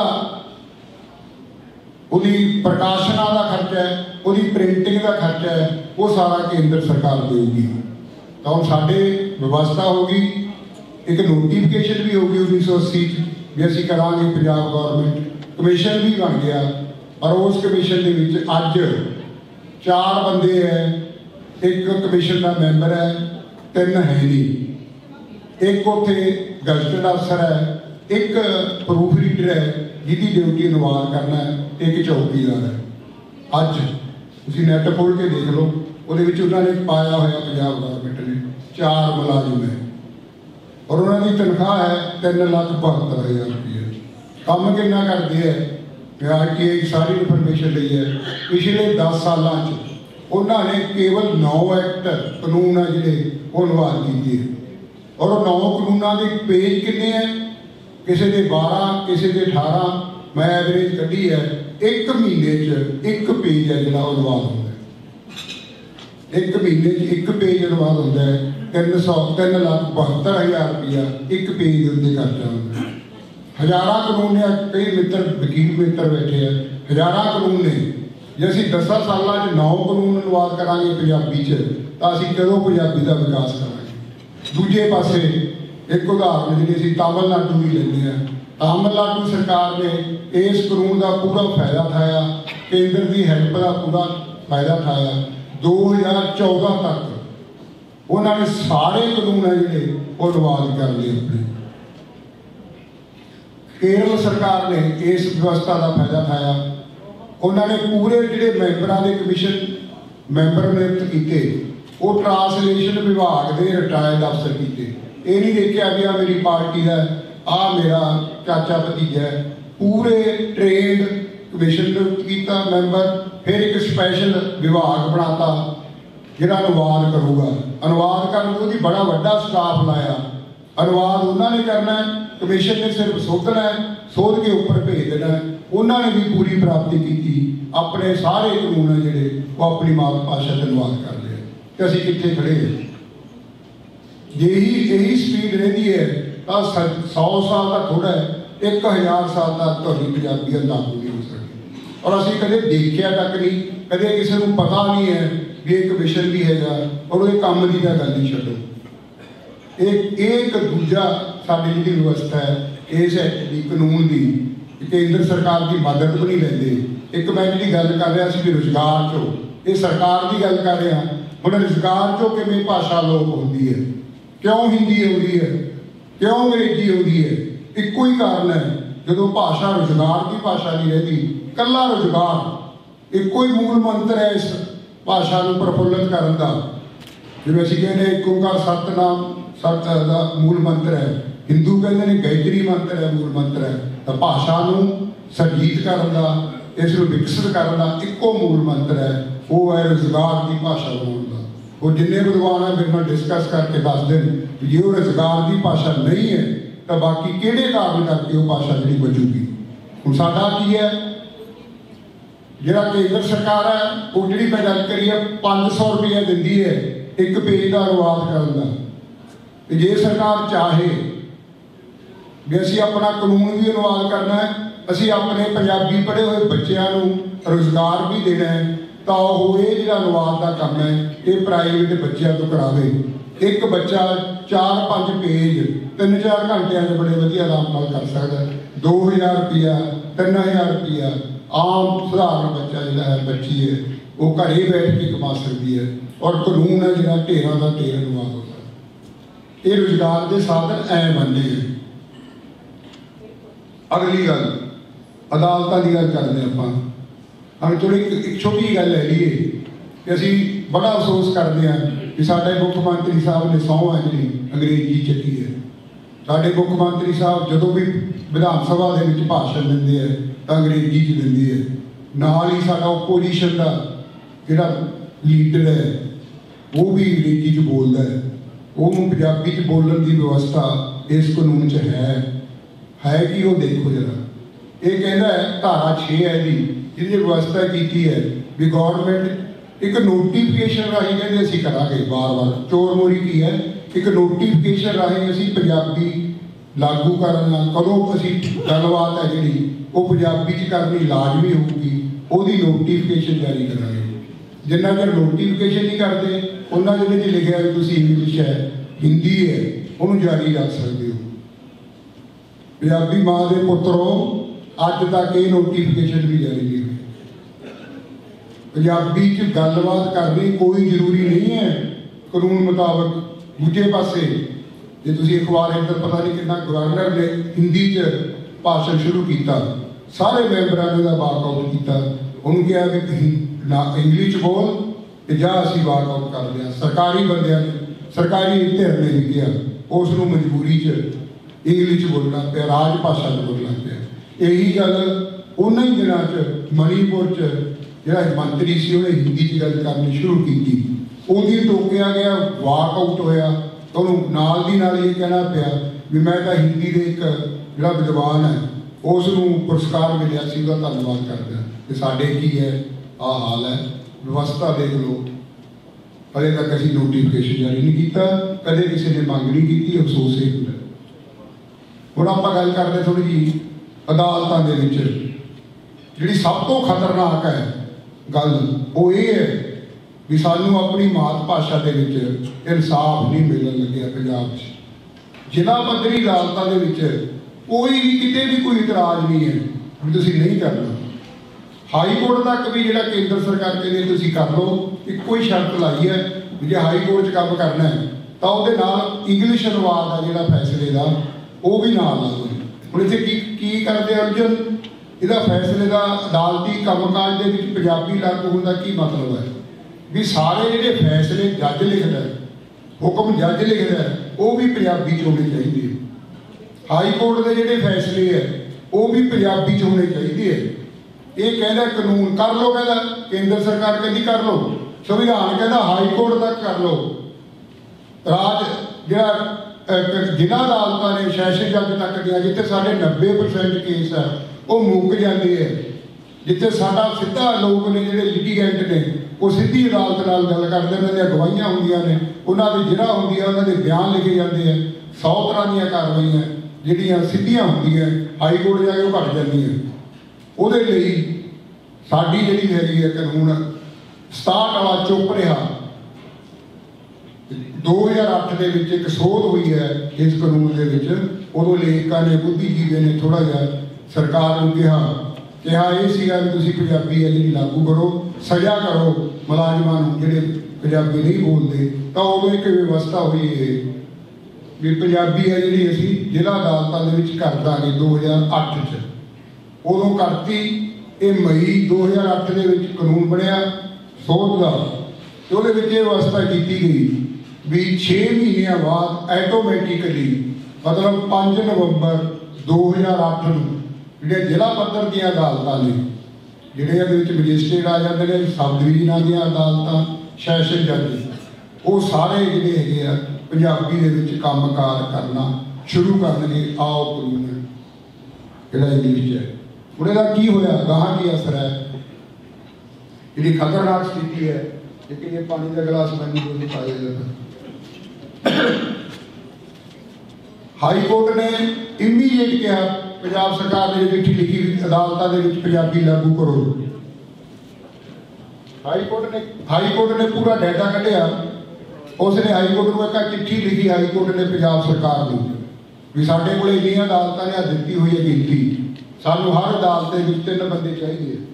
ਉਹਦੀ प्रकाशना का खर्चा है, ਉਹਦੀ प्रिंटिंग का खर्चा है, वो सारा केंद्र सरकार देगी। तो हम साढ़े व्यवस्था होगी, एक नोटिफिकेशन भी होगी उन्नीस सौ अस्सी भी असी करांगे। पंजाब गौरमेंट कमीशन भी बन गया और उस कमीशन के विच अज चार बंदे है, एक कमीशन का मैंबर है, तीन है नहीं, एक उत्थे गजटेड अफसर है, एक प्रूफ रीडर है जिसकी ड्यूटी अनुवाद करना है, एक चौकीदार है। अज तुसीं नैट खोल के देख लो ਉਹਦੇ ਵਿੱਚ ਉਹਨਾਂ ਨੇ ਪਾਇਆ ਹੋਇਆ पंजाब गौरमेंट ने चार मुलाजिम है और उन्होंने तनख्वाह है तीन लाख बहत्तर हज़ार रुपये। काम कितना करते हैं मैं आर टी आई सारी इन्फॉर्मेशन ली है। पिछले दस साल उन्होंने केवल नौ एक्ट कानून है जिहड़े वो अनुवाद किए और नौ कानूनों के पेज कितने हैं, किसी के बारह किसी के अठारह, मैं एवरेज कढ़ी है एक महीने च एक पेज है जिहड़ा अनुवाद होंदा है। एक महीने च एक पेज अनुवाद होंदा है। तीन सौ तीन लाख बहत्तर हज़ार रुपया एक पेज उत्ते खर्चा होंदा है। हज़ारा कानून ने कई मित्र वकील मित्र बैठे हैं, हज़ारा कानून ने जे असीं दसां सालां च नौ कानून अनुवाद करांगे पंजाबी च तां असीं कदों पंजाबी दा विकास करांगे। दूजे पासे एक उदाहरण जिहड़ी असीं तमिलनाडु भी लैंदे हैं। तमिलनाडु सरकार ने इस कानून का पूरा फायदा उठाया, केंद्र की हैल्प का पूरा फायदा उठाया। दो हज़ार चौदह तक उन्होंने सारे कानून है जिहड़े वो अनुवाद कर लिए अपने। केरल सरकार ने इस व्यवस्था का फायदा उठाया। उन्होंने पूरे जिहड़े मैंबरां दे कमीशन मैंबर नियुक्त किए वो ट्रांसलेशन विभाग के रिटायर्ड अफसर किए। ये नहीं देखा भी आ मेरी पार्टी है, आ मेरा चाचा भतीजा है, पूरे ट्रेंड कमीशन नियुक्त किया मैंबर। फिर एक स्पैशल विभाग बनाता जिहड़ा अनुवाद करूगा। अनुवाद करने को बड़ा वड्डा स्टाफ लाया। अनुवाद उन्होंने करना है, कमीशन ने सिर्फ सोधना है, सोध के उपर भेज देना है। उन्होंने भी पूरी प्राप्ति की, अपने सारे कानून है जिहड़े वो अपनी मात भाषा से अनुवाद कर लिया। तो असीं कित्थे खड़े हैं? यही यही स्पीड रही है तो सौ साल का थोड़ा है, एक हज़ार साल तक तुहाडी पंजाबी लागू नहीं हो सकती। और असीं कदे देखिया तक नहीं, कदे किसी को पता नहीं है भी एक कमीशन भी हैगा और वो काम की तो गल नहीं छड्डो। एक एक दूजा साडी जिहड़ी व्यवस्था है इस एक्ट की कानून की केंद्र सरकार की मदद भी नहीं लेंदे। एक मैं जिहड़ी गल कर रहा सी रोजगार चो, ये सरकार की गल कर रहा हुण रोजगार चो किवें भाषा लोप होंदी है, क्यों हिंदी आउंदी है, क्यों अंग्रेजी आउंदी है? इक्को ही कारण है, जो भाषा रोजगार की भाषा नहीं रही, कला रोजगार इक्को ही मूल मंत्र है इस भाषा को प्रफुल्लित करने का। जिवें असीं कहने एक ओंकार सतनाम सत का मूल मंत्र है, हिंदू कहते हैं गायत्री मंत्र है मूल मंत्र है, ਤਾਂ ਭਾਸ਼ਾ ਨੂੰ ਸਰਜੀਤ ਕਰਨ ਦਾ, ਇਸ ਨੂੰ ਵਿਕਸਿਤ ਕਰਨ ਦਾ ਇੱਕੋ ਮੂਲ ਮੰਤਰ ਹੈ, ਉਹ ਹੈ ਰੁਜ਼ਗਾਰ ਦੀ ਭਾਸ਼ਾ ਬਣਾਉਣ ਦਾ। ਉਹ ਜਿੰਨੇ ਵਿਦਵਾਨ ਹੈ ਮੇਰੇ ਨਾਲ ਡਿਸਕਸ ਕਰਕੇ ਦੱਸ ਦੇਣ ਵੀ ਜੇ ਉਹ ਰੁਜ਼ਗਾਰ ਦੀ ਭਾਸ਼ਾ ਨਹੀਂ ਹੈ ਤਾਂ ਬਾਕੀ ਕਿਹੜੇ ਕਾਰਨ ਕਰਕੇ ਉਹ ਭਾਸ਼ਾ ਜਿਹੜੀ ਬਚੂਗੀ। ਹੁਣ ਸਾਡਾ ਕੀ ਹੈ, ਜਿਹੜਾ ਕੇਂਦਰ ਸਰਕਾਰ ਹੈ ਉਹ ਜਿਹੜੀ ਮੈਂ ਗੱਲ ਕਰੀ ਹੈ ਪੰਜ ਸੌ ਰੁਪਏ ਦਿੰਦੀ ਹੈ ਇੱਕ ਪੇਜ ਦਾ ਅਨੁਵਾਦ ਕਰਨ ਦਾ। ਤੇ ਜੇ ਸਰਕਾਰ ਚਾਹੇ ਵੀ ਅਸੀਂ ਆਪਣਾ ਕਾਨੂੰਨ ਵੀ ਅਨੁਵਾਦ ਕਰਨਾ ਹੈ, ਅਸੀਂ ਆਪਣੇ ਪੰਜਾਬੀ ਪੜ੍ਹੇ ਹੋਏ ਬੱਚਿਆਂ ਨੂੰ ਰੁਜ਼ਗਾਰ ਵੀ ਦੇਣਾ ਹੈ, ਤਾਂ ਉਹ ਇਹ ਜਿਹੜਾ ਅਨੁਵਾਦ ਦਾ ਕੰਮ ਹੈ ਇਹ ਪ੍ਰਾਈਵੇਟ ਬੱਚਿਆਂ ਤੋਂ ਕਰਾਵੇ। ਇੱਕ ਬੱਚਾ ਚਾਰ ਪੰਜ ਪੇਜ ਤਿੰਨ ਚਾਰ ਘੰਟਿਆਂ 'ਚ ਬੜੇ ਵਧੀਆ ਆਰਾਮ ਨਾਲ ਕਰ ਸਕਦਾ। ਦੋ ਹਜ਼ਾਰ ਰੁਪਈਆ ਤਿੰਨ ਹਜ਼ਾਰ ਰੁਪਈਆ ਆਮ ਸਧਾਰਨ ਬੱਚਾ ਜਿਹੜਾ ਹੈ, ਬੱਚੀ ਹੈ, ਉਹ ਘਰੇ ਬੈਠ ਕੇ ਕਮਾ ਸਕਦੀ ਹੈ। ਔਰ ਕਾਨੂੰਨ ਹੈ ਜਿਹੜਾ ਢੇਰਾਂ ਦਾ ਢੇਰ ਅਨੁਵਾਦ ਹੁੰਦਾ। ਇਹ ਰੁਜ਼ਗਾਰ ਦੇ ਸਾਧਨ ਐ ਬਣਦੇ ਹੈ। ਅਗਲੀ ਗੱਲ ਅਦਾਲਤਾਂ ਦੀ ਗੱਲ ਕਰਦੇ ਆਪਾਂ। ਹਾਂ ਥੋੜੀ ਇੱਕ ਛੋਟੀ ਗੱਲ ਲੈ ਲਈਏ ਕਿ ਅਸੀਂ ਬੜਾ ਅਫਸੋਸ ਕਰਦੇ ਹਾਂ ਕਿ ਸਾਡੇ ਮੁੱਖ ਮੰਤਰੀ ਸਾਹਿਬ ਨੇ ਸਹੁੰ ਹੈ ਜਿਹੜੀ ਅੰਗਰੇਜ਼ੀ ਚੱਕੀ ਹੈ। ਸਾਡੇ ਮੁੱਖ ਮੰਤਰੀ ਸਾਹਿਬ ਜਦੋਂ ਵੀ ਵਿਧਾਨ ਸਭਾ ਦੇ ਵਿੱਚ ਭਾਸ਼ਣ ਦਿੰਦੇ ਹੈ ਤਾਂ ਅੰਗਰੇਜ਼ੀ 'ਚ ਦਿੰਦੀ ਹੈ। ਨਾਲ ਹੀ ਸਾਡਾ ਓਪੋਜੀਸ਼ਨ ਦਾ ਜਿਹੜਾ ਲੀਡਰ ਹੈ ਉਹ ਵੀ ਅੰਗਰੇਜ਼ੀ 'ਚ ਬੋਲਦਾ ਹੈ। ਉਹਨੂੰ ਪੰਜਾਬੀ 'ਚ ਬੋਲਣ ਦੀ ਵਿਵਸਥਾ ਇਸ ਕਾਨੂੰਨ 'ਚ ਹੈ ਹੈ ਕਿ ਉਹ ਦੇਖੋ ਜਰਾ। ਇਹ ਕਹਿੰਦਾ ਹੈ ਧਾਰਾ ਛੇ ਹੈ ਇਹਦੀ, ਜਿਹਦੀ ਵਿਵਸਥਾ ਕੀਤੀ ਹੈ ਵੀ ਗੌਰਮੈਂਟ ਇੱਕ ਨੋਟੀਫਿਕੇਸ਼ਨ ਰਾਹੀਂ ਕਹਿੰਦੇ ਅਸੀਂ ਕਰਾਂਗੇ। ਵਾਰ ਵਾਰ ਚੋਰ ਮੋਰੀ ਕੀ ਹੈ, ਇੱਕ ਨੋਟੀਫਿਕੇਸ਼ਨ ਰਾਹੀਂ ਅਸੀਂ ਪੰਜਾਬੀ ਲਾਗੂ ਕਰਨਾ। ਕਦੋਂ ਅਸੀਂ ਗੱਲਬਾਤ ਹੈ ਜਿਹੜੀ ਉਹ ਪੰਜਾਬੀ 'ਚ ਕਰਨੀ ਲਾਜ਼ਮੀ ਹੋਊਗੀ, ਉਹਦੀ ਨੋਟੀਫਿਕੇਸ਼ਨ ਜਾਰੀ ਕਰਾਂਗੇ। ਜਿੰਨਾ ਚਿਰ ਨੋਟੀਫਿਕੇਸ਼ਨ ਨਹੀਂ ਕਰਦੇ ਉਹਨਾਂ ਜਿਹਦੇ 'ਚ ਲਿਖਿਆ ਵੀ ਤੁਸੀਂ ਇੰਗਲਿਸ਼ ਹੈ ਹਿੰਦੀ ਹੈ ਉਹਨੂੰ ਜਾਰੀ ਰੱਖ ਸਕਦੇ ਹੋ। ਪੰਜਾਬੀ ਮਾਂ ਦੇ ਪੁੱਤਰੋ ਅੱਜ ਤੱਕ ਇਹ ਨੋਟੀਫਿਕੇਸ਼ਨ ਵੀ ਜਾਰੀ ਨਹੀਂ ਹੋਈ। ਪੰਜਾਬੀ 'ਚ ਗੱਲਬਾਤ ਕਰਨੀ ਕੋਈ ਜ਼ਰੂਰੀ ਨਹੀਂ ਹੈ ਕਾਨੂੰਨ ਮੁਤਾਬਕ। ਦੂਜੇ ਪਾਸੇ ਜੇ ਤੁਸੀਂ ਅਖਬਾਰ ਇੱਧਰ ਪਤਾ ਨਹੀਂ ਕਿੰਨਾ ਗਵਰਨਰ ਨੇ ਹਿੰਦੀ 'ਚ ਭਾਸ਼ਣ ਸ਼ੁਰੂ ਕੀਤਾ, ਸਾਰੇ ਮੈਂਬਰਾਂ ਨੇ ਉਹਦਾ ਵਾਕਆਊਟ ਕੀਤਾ। ਉਹਨੂੰ ਕਿਹਾ ਵੀ ਨਾ ਇੰਗਲਿਸ਼ ਬੋਲ ਤੇ ਜਾਂ ਅਸੀਂ ਵਾਕਆਊਟ ਕਰਦੇ ਹਾਂ। ਸਰਕਾਰੀ ਬੰਦਿਆਂ ਨੇ, ਸਰਕਾਰੀ ਧਿਰ ਨੇ ਵੀ ਕਿਹਾ, ਉਸ ਨੂੰ ਮਜਬੂਰੀ 'ਚ ਇੰਗਲਿਸ਼ ਬੋਲਣਾ ਪਿਆ, ਰਾਜ ਭਾਸ਼ਾ 'ਚ ਬੋਲਣਾ ਪਿਆ। ਇਹੀ ਗੱਲ ਉਹਨਾਂ ਹੀ ਦਿਨਾਂ 'ਚ ਮਣੀਪੁਰ 'ਚ ਜਿਹੜਾ ਮੰਤਰੀ ਸੀ ਉਹਨੇ ਹਿੰਦੀ 'ਚ ਗੱਲ ਕਰਨੀ ਸ਼ੁਰੂ ਕੀਤੀ, ਉਹਦੀ ਟੋਕਿਆ ਗਿਆ, ਵਾਕਆਊਟ ਹੋਇਆ। ਉਹਨੂੰ ਨਾਲ ਦੀ ਨਾਲ ਇਹ ਕਹਿਣਾ ਪਿਆ ਵੀ ਮੈਂ ਤਾਂ ਹਿੰਦੀ ਦੇ ਇੱਕ ਜਿਹੜਾ ਵਿਦਵਾਨ ਹੈ ਉਸ ਨੂੰ ਪੁਰਸਕਾਰ ਮਿਲਿਆ ਸੀ, ਉਹਦਾ ਧੰਨਵਾਦ ਕਰਦਾ। ਤੇ ਸਾਡੇ ਕੀ ਹੈ ਆਹ ਹਾਲ ਹੈ। ਵਿਵਸਥਾ ਦੇਖ ਲਓ, ਹਲੇ ਤੱਕ ਅਸੀਂ ਨੋਟੀਫਿਕੇਸ਼ਨ ਜਾਰੀ ਨਹੀਂ ਕੀਤਾ, ਕਦੇ ਕਿਸੇ ਨੇ ਮੰਗ ਨਹੀਂ ਕੀਤੀ। ਅਫਸੋਸ ਇਹ ਹੁੰਦਾ। ਹੁਣ ਆਪਾਂ ਗੱਲ ਕਰਦੇ ਥੋੜ੍ਹੀ ਜਿਹੀ ਅਦਾਲਤਾਂ ਦੇ ਵਿੱਚ ਜਿਹੜੀ ਸਭ ਤੋਂ ਖਤਰਨਾਕ ਹੈ ਗੱਲ ਉਹ ਇਹ ਹੈ ਵੀ ਸਾਨੂੰ ਆਪਣੀ ਮਾਤ ਭਾਸ਼ਾ ਦੇ ਵਿੱਚ ਇਨਸਾਫ ਨਹੀਂ ਮਿਲਣ ਲੱਗਿਆ ਪੰਜਾਬ 'ਚ। ਜ਼ਿਲ੍ਹਾ ਪੱਧਰੀ ਅਦਾਲਤਾਂ ਦੇ ਵਿੱਚ ਕੋਈ ਵੀ ਕਿਤੇ ਵੀ ਕੋਈ ਇਤਰਾਜ਼ ਨਹੀਂ ਹੈ ਵੀ ਤੁਸੀਂ ਨਹੀਂ ਕਰਨਾ। ਹਾਈ ਕੋਰਟ ਤੱਕ ਵੀ ਜਿਹੜਾ ਕੇਂਦਰ ਸਰਕਾਰ ਕਹਿੰਦੀ ਤੁਸੀਂ ਕਰ ਲਓ, ਇੱਕੋ ਹੀ ਸ਼ਰਤ ਲਾਈ ਹੈ ਵੀ ਜੇ ਹਾਈ ਕੋਰਟ 'ਚ ਕੰਮ ਕਰਨਾ ਹੈ ਤਾਂ ਉਹਦੇ ਨਾਲ ਇੰਗਲਿਸ਼ ਅਨੁਵਾਦ ਆ ਜਿਹੜਾ ਫੈਸਲੇ ਦਾ ਉਹ ਵੀ ਨਾਲ ਲਾ ਦਿਓ। ਹੁਣ ਇੱਥੇ ਕੀ ਕੀ ਕਰਦੇ ਅਰਜਨ, ਇਹਦਾ ਫੈਸਲੇ ਦਾ ਅਦਾਲਤੀ ਕੰਮਕਾਜ ਦੇ ਵਿੱਚ ਪੰਜਾਬੀ ਲਾਗੂ ਹੋਣ ਦਾ ਕੀ ਮਤਲਬ ਹੈ ਵੀ ਸਾਰੇ ਜਿਹੜੇ ਫੈਸਲੇ ਜੱਜ ਲਿਖਦਾ, ਹੁਕਮ ਜੱਜ ਲਿਖਦਾ, ਉਹ ਵੀ ਪੰਜਾਬੀ 'ਚ ਹੋਣੇ ਚਾਹੀਦੇ। ਹਾਈ ਕੋਰਟ ਦੇ ਜਿਹੜੇ ਫੈਸਲੇ ਹੈ ਉਹ ਵੀ ਪੰਜਾਬੀ 'ਚ ਹੋਣੇ ਚਾਹੀਦੇ ਹੈ। ਇਹ ਕਹਿੰਦਾ ਕਾਨੂੰਨ ਕਰ ਲਓ, ਕਹਿੰਦਾ ਕੇਂਦਰ ਸਰਕਾਰ ਕਹਿੰਦੀ ਕਰ ਲਓ, ਸੰਵਿਧਾਨ ਕਹਿੰਦਾ ਹਾਈ ਕੋਰਟ ਤੱਕ ਕਰ ਲਓ। ਰਾਜ ਜਿਹੜਾ ਜ਼ਿਲ੍ਹਾ ਅਦਾਲਤਾਂ ਨੇ ਸੈਸ਼ਨ ਜੱਜ ਤੱਕ ਗਿਆ, ਜਿੱਥੇ ਸਾਡੇ ਨੱਬੇ ਪਰਸੈਂਟ ਕੇਸ ਹੈ ਉਹ ਮੁੱਕ ਜਾਂਦੇ ਹੈ, ਜਿੱਥੇ ਸਾਡਾ ਸਿੱਧਾ ਲੋਕ ਨੇ ਜਿਹੜੇ ਲਿਟੀਗੈਂਟ ਨੇ ਉਹ ਸਿੱਧੀ ਅਦਾਲਤ ਨਾਲ ਗੱਲ ਕਰਦੇ, ਉਹਨਾਂ ਦੀਆਂ ਗਵਾਹੀਆਂ ਹੁੰਦੀਆਂ ਨੇ, ਉਹਨਾਂ ਦੀ ਜਿਹੜਾ ਹੁੰਦੀ ਹੈ ਉਹਨਾਂ ਦੇ ਬਿਆਨ ਲਿਖੇ ਜਾਂਦੇ ਹੈ। ਸੌ ਤਰ੍ਹਾਂ ਦੀਆਂ ਕਾਰਵਾਈਆਂ ਜਿਹੜੀਆਂ ਸਿੱਧੀਆਂ ਹੁੰਦੀਆਂ ਹਾਈ ਕੋਰਟ ਜਾ ਕੇ ਉਹ ਘਟ ਜਾਂਦੀਆਂ। ਉਹਦੇ ਲਈ ਸਾਡੀ ਜਿਹੜੀ ਹੈਗੀ ਹੈ ਕਾਨੂੰਨ ਸਤਾਹਠ ਵਾਲਾ ਚੁੱਪ ਰਿਹਾ। ਦੋ ਹਜ਼ਾਰ ਅੱਠ ਦੇ ਵਿੱਚ ਇੱਕ ਸੋਧ ਹੋਈ ਹੈ ਇਸ ਕਾਨੂੰਨ ਦੇ ਵਿੱਚ। ਉਦੋਂ ਲੇਖਕਾਂ ਨੇ, ਬੁੱਧੀਜੀਵੀਆਂ ਨੇ ਥੋੜ੍ਹਾ ਜਿਹਾ ਸਰਕਾਰ ਨੂੰ ਕਿਹਾ ਕਿਹਾ ਇਹ ਸੀਗਾ ਵੀ ਤੁਸੀਂ ਪੰਜਾਬੀ ਹੈ ਜਿਹੜੀ ਲਾਗੂ ਕਰੋ, ਸਜ਼ਾ ਕਰੋ ਮੁਲਾਜ਼ਮਾਂ ਨੂੰ ਜਿਹੜੇ ਪੰਜਾਬੀ ਨਹੀਂ ਬੋਲਦੇ। ਤਾਂ ਉਦੋਂ ਇੱਕ ਵਿਵਸਥਾ ਹੋਈ ਹੈ ਵੀ ਪੰਜਾਬੀ ਹੈ ਜਿਹੜੀ ਅਸੀਂ ਜ਼ਿਲ੍ਹਾ ਅਦਾਲਤਾਂ ਦੇ ਵਿੱਚ ਕਰ ਦਾਂਗੇ ਦੋ ਹਜ਼ਾਰ ਅੱਠ 'ਚ। ਉਦੋਂ ਕਰਤੀ। ਇਹ ਮਈ ਦੋ ਹਜ਼ਾਰ ਅੱਠ ਦੇ ਵਿੱਚ ਕਾਨੂੰਨ ਬਣਿਆ ਸੋਧ ਦਾ, ਤੇ ਉਹਦੇ ਵਿੱਚ ਇਹ ਵਿਵਸਥਾ ਕੀਤੀ ਗਈ ਵੀ ਛੇ ਮਹੀਨਿਆਂ ਬਾਅਦ ਐਟੋਮੈਟਿਕਲੀ ਮਤਲਬ ਪੰਜ ਨਵੰਬਰ ਦੋ ਹਜ਼ਾਰ ਅੱਠ ਨੂੰ ਜਿਹੜੀਆਂ ਜ਼ਿਲ੍ਹਾ ਪੱਧਰ ਦੀਆਂ ਅਦਾਲਤਾਂ ਨੇ, ਜਿਹੜੇ ਇਹਦੇ ਵਿੱਚ ਮੈਜਿਸਟਰੇਟ ਆ ਜਾਂਦੇ ਨੇ, ਸਬ ਡਿਵੀਜ਼ਨਾਂ ਦੀਆਂ ਅਦਾਲਤਾਂ, ਸੈਸ਼ਨ ਜੱਜ, ਉਹ ਸਾਰੇ ਜਿਹੜੇ ਹੈਗੇ ਆ ਪੰਜਾਬੀ ਦੇ ਵਿੱਚ ਕੰਮਕਾਰ ਕਰਨਾ ਸ਼ੁਰੂ ਕਰਨਗੇ। ਆਓ ਕਾਨੂੰਨ ਜਿਹੜਾ ਇੰਗਲਿਸ਼ ਹੈ, ਉਹਦੇ ਦਾ ਕੀ ਹੋਇਆ, ਗਾਹਾਂ ਕੀ ਅਸਰ ਹੈ, ਜਿਹੜੀ ਖਤਰਨਾਕ ਸਥਿਤੀ ਹੈ। ਲੇਕਿਨ ਇਹ ਪਾਣੀ ਦਾ ਗਲਾਸ ਮੈਨੂੰ ਨਹੀਂ ਪਾਇਆ ਜਾਂਦਾ। ਹਾਈ ਕੋਰਟ ਨੇ ਇਮੀਡੀਏਟ ਕਿਹਾ, ਪੰਜਾਬ ਸਰਕਾਰ ਨੇ ਚਿੱਠੀ ਲਿਖੀ ਵੀ ਅਦਾਲਤਾਂ ਦੇ ਵਿੱਚ ਪੰਜਾਬੀ ਲਾਗੂ ਕਰੋ। ਹਾਈ ਕੋਰਟ ਨੇ ਹਾਈ ਕੋਰਟ ਨੇ ਪੂਰਾ ਡਾਟਾ ਕੱਢਿਆ। ਉਸਨੇ ਹਾਈ ਕੋਰਟ ਨੂੰ ਇੱਕ ਚਿੱਠੀ ਲਿਖੀ, ਹਾਈ ਕੋਰਟ ਨੇ ਪੰਜਾਬ ਸਰਕਾਰ ਨੂੰ, ਵੀ ਸਾਡੇ ਕੋਲ ਇੰਨੀਆਂ ਅਦਾਲਤਾਂ ਨੇ ਦਿੱਤੀ ਹੋਈ ਹੈ ਗਿਣਤੀ, ਸਾਨੂੰ ਹਰ ਅਦਾਲਤ ਦੇ ਵਿੱਚ ਤਿੰਨ ਬੰਦੇ ਚਾਹੀਦੇ ਆ,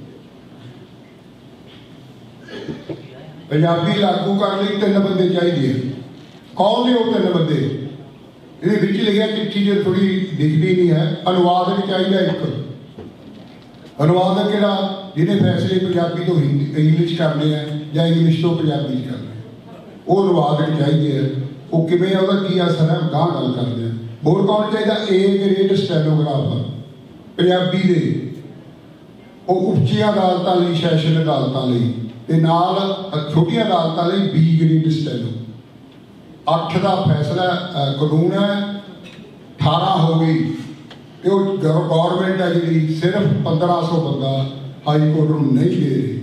ਪੰਜਾਬੀ ਲਾਗੂ ਕਰਨ ਲਈ ਤਿੰਨ ਬੰਦੇ ਚਾਹੀਦੇ ਆ। ਕੌਣ ਨੇ ਉਹ ਤਿੰਨ ਬੰਦੇ? ਇਹਦੇ ਵਿੱਚ ਲਿਖਿਆ ਚਿੱਠੀ ਜੇ ਥੋੜੀ ਦਿਖਦੀ ਨਹੀਂ ਹੈ, ਅਨੁਵਾਦ ਵੀ ਚਾਹੀਦਾ ਇੱਕ। ਅਨੁਵਾਦਕ ਕਿਹੜਾ? ਜਿਹਨੇ ਫੈਸਲੇ ਪੰਜਾਬੀ ਤੋਂ ਹਿੰਦੀ ਇੰਗਲਿਸ਼ ਕਰਨੇ ਆ ਜਾਂ ਇੰਗਲਿਸ਼ ਤੋਂ ਪੰਜਾਬੀ ਚ ਕਰਨੇ, ਉਹ ਅਨੁਵਾਦਕ ਚਾਹੀਦੇ ਆ। ਉਹ ਕਿਵੇਂ ਆ, ਉਹਦਾ ਕੀ ਅਸਰ ਹੈ, ਗਾਂ ਗੱਲ ਕਰਦੇ ਆ। ਹੋਰ ਕੌਣ ਚਾਹੀਦਾ? ਏ ਗ੍ਰੇਡ ਸਟੈਨੋਗ੍ਰਾਫਰ ਪੰਜਾਬੀ ਦੇ, ਉਹ ਉੱਚੀਆਂ ਅਦਾਲਤਾਂ ਲਈ, ਸੈਸ਼ਨ ਅਦਾਲਤਾਂ ਲਈ, ਤੇ ਨਾਲ ਛੋਟੀਆਂ ਅਦਾਲਤਾਂ ਲਈ ਬੀ ਗ੍ਰੇਡ ਸਟੈਨੋ। ਅੱਠ ਦਾ ਫੈਸਲਾ ਕਾਨੂੰਨ ਹੈ, ਅਠਾਰਾਂ ਹੋ ਗਈ, ਤੇ ਉਹ ਗੌਰਮੈਂਟ ਹੈ ਜਿਹੜੀ ਸਿਰਫ ਪੰਦਰਾਂ ਸੌ ਬੰਦਾ ਹਾਈ ਕੋਰਟ ਨੂੰ ਨਹੀਂ ਦੇ ਰਹੀ।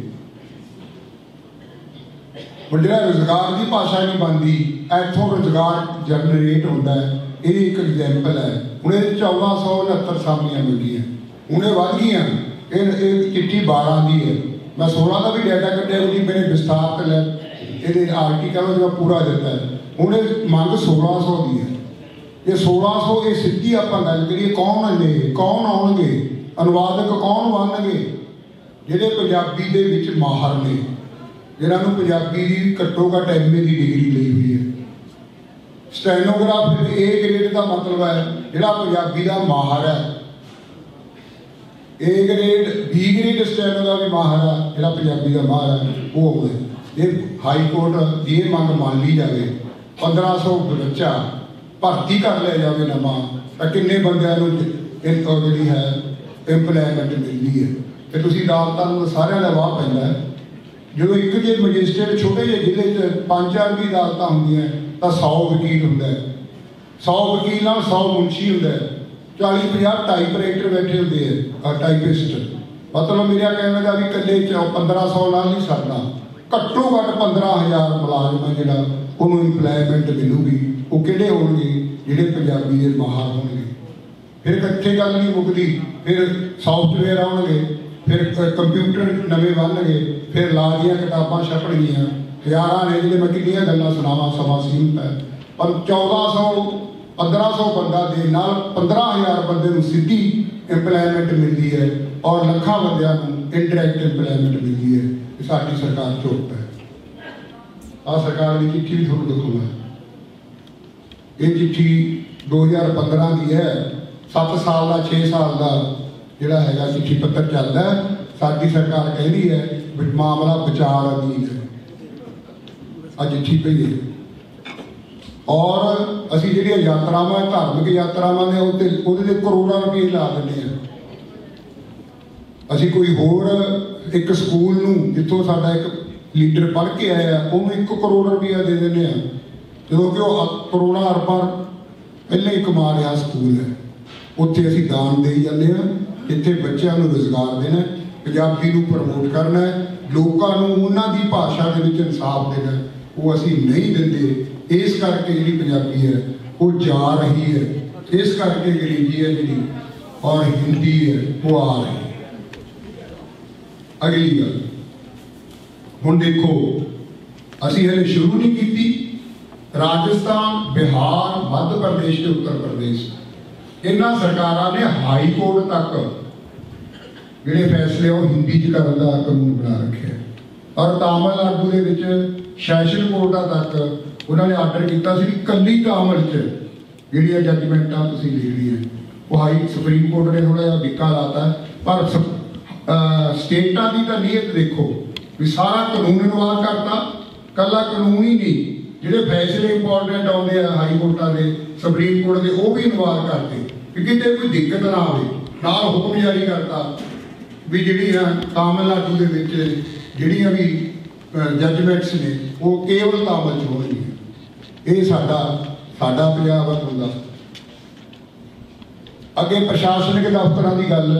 ਹੁਣ ਜਿਹੜਾ ਰੁਜ਼ਗਾਰ ਦੀ ਭਾਸ਼ਾ ਨਹੀਂ ਬਣਦੀ, ਇੱਥੋਂ ਰੁਜ਼ਗਾਰ ਜਨਰੇਟ ਹੁੰਦਾ ਹੈ। ਇਹ ਇੱਕ ਐਗਜ਼ੈਂਪਲ ਹੈ। ਹੁਣ ਇਹ ਚੌਦਾਂ ਸੌ ਉਣਹੱਤਰ ਸਾਮੀਆਂ ਮਿਲੀਆਂ, ਹੁਣ ਇਹ ਵੱਧ ਗਈਆਂ। ਇਹ ਇਹ ਚਿੱਠੀ ਬਾਰਾਂ ਦੀ ਹੈ, ਮੈਂ ਸੋਲਾਂ ਦਾ ਵੀ ਡਾਟਾ ਕੱਢਿਆ, ਉਹਦੀ ਮੇਰੇ ਵਿਸਤਾਰ ਤੇ ਲੈ ਇਹਦੇ ਆਰਟੀਕਲ ਜਿਹੜਾ ਪੂਰਾ ਦਿੱਤਾ ਹੈ। ਹੁਣ ਇਹ ਮੰਗ ਸੋਲਾਂ ਸੌ ਦੀ ਹੈ। ਇਹ ਸੋਲਾਂ ਸੌ ਇਹ ਸਿੱਧੀ ਆਪਾਂ ਗੱਲ ਕਰੀਏ, ਕੌਣ ਨੇ, ਕੌਣ ਆਉਣਗੇ, ਅਨੁਵਾਦਕ ਕੌਣ ਬਣਨਗੇ? ਜਿਹੜੇ ਪੰਜਾਬੀ ਦੇ ਵਿੱਚ ਮਾਹਰ ਨੇ, ਜਿਹਨਾਂ ਨੂੰ ਪੰਜਾਬੀ ਦੀ ਘੱਟੋ ਘੱਟ ਐਮ ਏ ਦੀ ਡਿਗਰੀ ਲਈ ਹੋਈ ਹੈ। ਸਟੈਨੋਗ੍ਰਾਫਰ ਏ ਗ੍ਰੇਡ ਦਾ ਮਤਲਬ ਹੈ ਜਿਹੜਾ ਪੰਜਾਬੀ ਦਾ ਮਾਹਰ ਹੈ। A grade, B grade steno ਦਾ ਵੀ ਮਾਹਰ ਹੈ, ਜਿਹੜਾ ਪੰਜਾਬੀ ਦਾ ਮਾਹਰ ਹੈ ਉਹ ਹੋਵੇ। ਇਹ ਹਾਈ ਕੋਰਟ ਦੀ ਇਹ ਮੰਗ ਮੰਨ ਲਈ ਜਾਵੇ, ਪੰਦਰਾਂ ਸੌ ਬੱਚਾ ਭਰਤੀ ਕਰ ਲਿਆ ਜਾਵੇ ਨਵਾਂ, ਤਾਂ ਕਿੰਨੇ ਬੰਦਿਆਂ ਨੂੰ ਜਿਹੜੀ ਹੈ ਇੰਪਲਾਇਮੈਂਟ ਮਿਲਦੀ ਹੈ। ਤੇ ਤੁਸੀਂ ਅਦਾਲਤਾਂ ਨੂੰ ਸਾਰਿਆਂ ਦਾ ਵਾਹ ਪੈਂਦਾ ਹੈ। ਜਦੋਂ ਇੱਕ ਜੇ ਮੈਜਿਸਟਰੇਟ ਛੋਟੇ ਜਿਹੇ ਜ਼ਿਲ੍ਹੇ 'ਚ ਪੰਜ ਚਾਰ ਵੀ ਅਦਾਲਤਾਂ ਹੁੰਦੀਆਂ ਤਾਂ ਸੌ ਵਕੀਲ ਹੁੰਦਾ ਹੈ, ਸੌ ਵਕੀਲ ਨਾਲ ਸੌ ਮੁਨਸ਼ੀ ਹੁੰਦਾ ਹੈ, ਚਾਲੀ ਪੰਜਾਹ ਟਾਈਪ ਰਾਈਟਰ ਬੈਠੇ ਹੁੰਦੇ ਆ, ਟਾਈਪਿਸਟ। ਮਤਲਬ ਮੇਰਾ ਕਹਿਣ ਦਾ ਵੀ ਇਕੱਲੇ ਚ ਪੰਦਰਾਂ ਸੌ ਨਾਲ ਨਹੀਂ ਸਰਨਾ, ਘੱਟੋ ਘੱਟ ਪੰਦਰਾਂ ਹਜ਼ਾਰ ਮੁਲਾਜ਼ਮ ਹੈ ਜਿਹੜਾ ਉਹਨੂੰ ਇੰਪਲਾਇਮੈਂਟ ਮਿਲੂਗੀ। ਉਹ ਕਿਹੜੇ ਹੋਣਗੇ? ਜਿਹੜੇ ਪੰਜਾਬੀ ਦੇ ਮਾਹਰ ਹੋਣਗੇ। ਫਿਰ ਇਕੱਠੇ ਗੱਲ ਨਹੀਂ ਮੁੱਕਦੀ, ਫਿਰ ਸਾਫਟਵੇਅਰ ਆਉਣਗੇ, ਫਿਰ ਕੰਪਿਊਟਰ ਨਵੇਂ ਬਣਨਗੇ, ਫਿਰ ਲਾ ਦੀਆਂ ਕਿਤਾਬਾਂ ਛਪਣਗੀਆਂ, ਹਜ਼ਾਰਾਂ ਨੇ ਜਿਹੜੇ ਮੈਂ ਕਿੰਨੀਆਂ ਗੱਲਾਂ ਸੁਣਾਵਾਂ, ਸਮਾਂ ਸੀਮਤ ਹੈ। ਪਰ ਚੌਦਾਂ ਸੌ ਪੰਦਰਾਂ ਸੌ ਬੰਦਾ ਦੇ ਨਾਲ ਪੰਦਰਾਂ ਹਜ਼ਾਰ ਬੰਦੇ ਨੂੰ ਸਿੱਧੀ ਇੰਪਲਾਇਮੈਂਟ ਮਿਲਦੀ ਹੈ, ਔਰ ਲੱਖਾਂ ਬੰਦਿਆਂ ਨੂੰ ਇੰਡਾਇਰੈਕਟ ਇੰਪਲਾਇਮੈਂਟ ਮਿਲਦੀ ਹੈ। ਇਹ ਸਾਡੀ ਸਰਕਾਰ ਚੁੱਪ ਹੈ। ਆਹ ਸਰਕਾਰ ਦੀ ਚਿੱਠੀ ਵੀ ਤੁਹਾਨੂੰ ਦਿਖਾਉਣਾ। ਇਹ ਚਿੱਠੀ ਦੋ ਹਜ਼ਾਰ ਪੰਦਰਾਂ ਦੀ ਹੈ। ਸੱਤ ਸਾਲ ਦਾ, ਛੇ ਸਾਲ ਦਾ ਜਿਹੜਾ ਹੈਗਾ ਚਿੱਠੀ ਪੱਤਰ ਚੱਲਦਾ ਹੈ। ਸਾਡੀ ਸਰਕਾਰ ਕਹਿੰਦੀ ਹੈ ਵੀ ਮਾਮਲਾ ਵਿਚਾਰ ਅਧੀਨ ਹੈ। ਆ ਚਿੱਠੀ ਪਈ ਹੈ। ਔਰ ਅਸੀਂ ਜਿਹੜੀਆਂ ਯਾਤਰਾਵਾਂ, ਧਾਰਮਿਕ ਯਾਤਰਾਵਾਂ ਨੇ, ਉਹਦੇ ਉਹਦੇ ਤੇ ਕਰੋੜਾਂ ਰੁਪਏ ਲਾ ਦਿੰਦੇ ਹਾਂ। ਅਸੀਂ ਕੋਈ ਹੋਰ ਇੱਕ ਸਕੂਲ ਨੂੰ, ਜਿੱਥੋਂ ਸਾਡਾ ਇੱਕ ਲੀਡਰ ਪੜ੍ਹ ਕੇ ਆਇਆ, ਉਹਨੂੰ ਇੱਕ ਕਰੋੜ ਰੁਪਇਆ ਦੇ ਦਿੰਦੇ ਹਾਂ, ਜਦੋਂ ਕਿ ਉਹ ਕਰੋੜਾਂ ਅਰਬਾਂ ਪਹਿਲਾਂ ਹੀ ਕਮਾ ਰਿਹਾ ਸਕੂਲ ਹੈ। ਉੱਥੇ ਅਸੀਂ ਦਾਨ ਦੇਈ ਜਾਂਦੇ ਹਾਂ। ਇੱਥੇ ਬੱਚਿਆਂ ਨੂੰ ਰੁਜ਼ਗਾਰ ਦੇਣਾ, ਪੰਜਾਬੀ ਨੂੰ ਪ੍ਰਮੋਟ ਕਰਨਾ, ਲੋਕਾਂ ਨੂੰ ਉਹਨਾਂ ਦੀ ਭਾਸ਼ਾ ਦੇ ਵਿੱਚ ਇਨਸਾਫ ਦੇਣਾ, ਉਹ ਅਸੀਂ ਨਹੀਂ ਦਿੰਦੇ। ਇਸ ਕਰਕੇ ਜਿਹੜੀ ਪੰਜਾਬੀ ਹੈ ਉਹ ਜਾ ਰਹੀ ਹੈ। ਇਸ ਕਰਕੇ ਅੰਗਰੇਜ਼ੀ ਹੈ ਜਿਹੜੀ ਔਰ ਹਿੰਦੀ ਹੈ ਉਹ ਆ ਰਹੀ ਹੈ। ਅਗਲੀ ਗੱਲ, ਹੁਣ ਦੇਖੋ, ਅਸੀਂ ਹਲੇ ਸ਼ੁਰੂ ਨਹੀਂ ਕੀਤੀ। ਰਾਜਸਥਾਨ, ਬਿਹਾਰ, ਮੱਧ ਪ੍ਰਦੇਸ਼ ਤੇ ਉੱਤਰ ਪ੍ਰਦੇਸ਼, ਇਹਨਾਂ ਸਰਕਾਰਾਂ ਨੇ ਹਾਈ ਕੋਰਟ ਤੱਕ ਜਿਹੜੇ ਫੈਸਲੇ ਉਹ ਹਿੰਦੀ 'ਚ ਕਰਨ ਦਾ ਕਾਨੂੰਨ ਬਣਾ ਰੱਖਿਆ। ਔਰ ਤਾਮਿਲਨਾਡੂ ਦੇ ਵਿੱਚ ਸੈਸ਼ਨ ਕੋਰਟਾਂ ਤੱਕ ਉਹਨਾਂ ਨੇ ਆਰਡਰ ਕੀਤਾ ਸੀ ਕਿ ਇਕੱਲੀ ਤਾਮਿਲ 'ਚ ਜਿਹੜੀਆਂ ਜੱਜਮੈਂਟਾਂ ਤੁਸੀਂ ਲਿਖਣੀਆਂ, ਉਹ ਹਾਈ ਸੁਪਰੀਮ ਕੋਰਟ ਨੇ ਥੋੜ੍ਹਾ ਜਿਹਾ ਡਿੱਕਾ ਲਾਤਾ। ਪਰ ਸਟੇਟਾਂ ਦੀ ਤਾਂ ਨੀਅਤ ਦੇਖੋ ਵੀ ਸਾਰਾ ਕਾਨੂੰਨ ਅਨੁਵਾਦ ਕਰਤਾ। ਕੱਲਾ ਕਾਨੂੰਨ ਹੀ ਨਹੀਂ, ਜਿਹੜੇ ਫੈਸਲੇ ਇੰਪੋਰਟੈਂਟ ਆਉਂਦੇ ਆ ਹਾਈ ਕੋਰਟਾਂ ਦੇ, ਸੁਪਰੀਮ ਕੋਰਟ ਦੇ, ਉਹ ਵੀ ਅਨੁਵਾਦ ਕਰਦੇ ਕਿ ਕਿਤੇ ਕੋਈ ਦਿੱਕਤ ਨਾ ਆਵੇ। नाल हुक्म जारी करता भी जिहड़ियां तामिलनाडु दे विच जिहड़ियां भी जजमेंट्स ने वो केवल तामिल च होणगीਆਂ। ये साडा साडा पंजाब है। अगे प्रशासनिक दफ्तरां की गल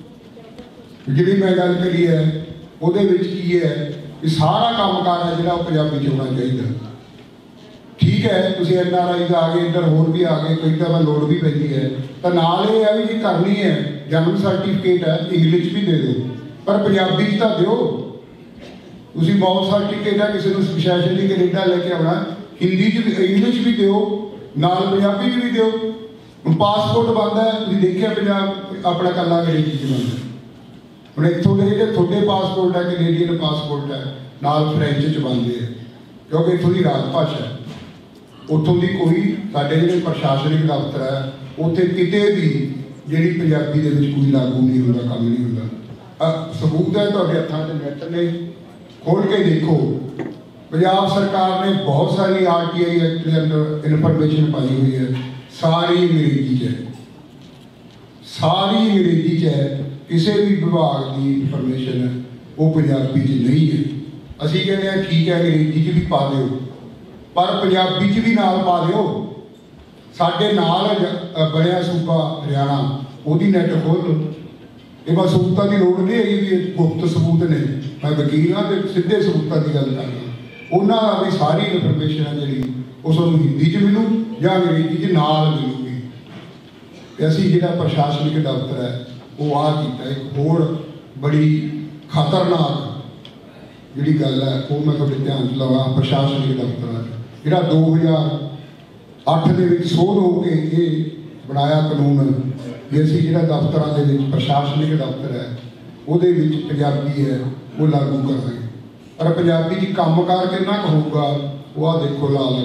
जिहड़ी मैं गल करी है उहदे विच की है कि सारा काम कार है जिहड़ा पंजाबी च होना चाहिए। ठीक है तुसीं एन आर आई आ गए, इधर होर भी आ गए, कोई तो लोड़ भी पैंदी है तो नाल ये है भी जी करनी है जन्म सर्टिफिकेट है इंग्लिश भी दे दो पर पंजाबी च तां दिओ। तुसीं मौत सर्टिफिकेट है किसी को स्पैशली कनेडा लेके आना हिंदी च भी इंग्लिश भी दिओ नाल पंजाबी च भी दिओ। हुण पासपोर्ट बनता है तुसीं देखिआ पंजाब अपना कल्ला अंग्रेजी च बनता। हुण इत्थों दे जिहड़े थोड़े पासपोर्ट है कनेडियन पासपोर्ट है नाल फ्रेंच च बनते हैं क्योंकि इत्थों की राज भाषा है। उत्थों की कोई साडे जिहड़े प्रशासनिक दफ्तर है उत्थे किते भी जिहड़ी पंजाबी दे विच कोई लागू नहीं होंदा, काम नहीं होंदा। सबूत है तुहाडे हत्थां 'च नैट ने, खोल के देखो। पंजाब सरकार ने बहुत सारी आर टी आई एक्ट के अंदर इन्फॉर्मेशन पाई हुई है, सारी अंग्रेजी च है, सारी अंग्रेजी च है। किसी भी विभाग की इन्फॉर्मेशन है वो पंजाबी च नहीं है। असीं कहते हैं ठीक है अंग्रेजी च भी पा दिओ पर पंजाबी च भी नाल पा दिओ। साडे नाल बनिया सूबा हरियाणा उहदी नैट खोल लो। ये बस सबूतां की लोड़ नहीं है कि गुप्त सबूत ने, मैं वकील हाँ तो सीधे सबूतां की गल करना। उन्हां दा भी सारी इन्फॉर्मेशन है जिहड़ी वो तुहानूं हिंदी च मिलू या अंग्रेजी च नाल मिलूगी। ते असीं जिहड़ा प्रशासनिक दफ्तर है वो आ कीता। एक होर बड़ी खतरनाक जिहड़ी गल है वो मैं तुहाडे ध्यान च लवा। प्रशासनिक दफ्तर जिहड़ा दो हज़ार अठ दे विच सोध होके ये बनाया कानून भी असीं जिहड़ा दफ्तरां दे विच प्रशासनिक दफ्तर है उहदे विच पंजाबी है वो लागू करांगे। पर पंजाबी च काम कार कितना क होऊगा वो आ देखो लाल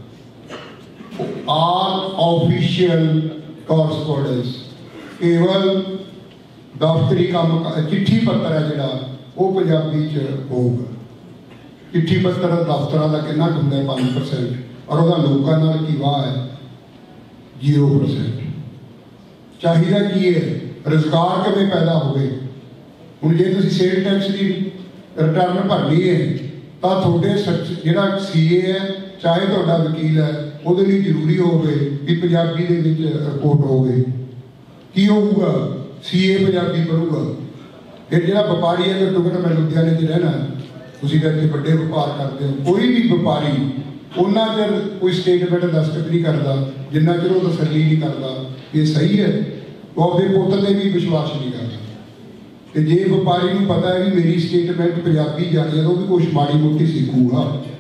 अखर आल ऑफिशियल कॉरस्पोंडेंस केवल दफ्तरी काम चिट्ठी पत्र है जिहड़ा वो पंजाबी च होऊगा। चिट्ठी पत्र दफ्तरां दा कितना हुंदा है पाँच परसेंट और वह लोगों नाल की वाह है जीरो परसेंट। चाहिए की है रोजगार किवें पैदा होवे। हुण जे तुसीं सेल टैक्स की रिटर्न भरनी है तो थोड़े जिहड़ा सी ए है चाहे तुहाडा वकील है उहदे लई जरूरी होवे कि पंजाबी दे विच रिपोर्ट होवे। की होऊगा सी ए पंजाबी पढ़ूगा। फिर जिहड़ा व्यापारी है घट्टो घट्ट मैं लुधियाने च रहना तुसीं तां इत्थे वड्डे व्यापार करते हो, कोई भी व्यापारी उन्ना चਿਰ कोई स्टेटमेंट दस्तखत नहीं करता जिन्ना चਿਰ वो तसल्ली नहीं करता ये सही है। वो अपने पुत से भी विश्वास नहीं करता। तो जे व्यापारी को पता है कि मेरी स्टेटमेंट पंजाबी जानी है तो भी कुछ माड़ी मोटी सीखूगा।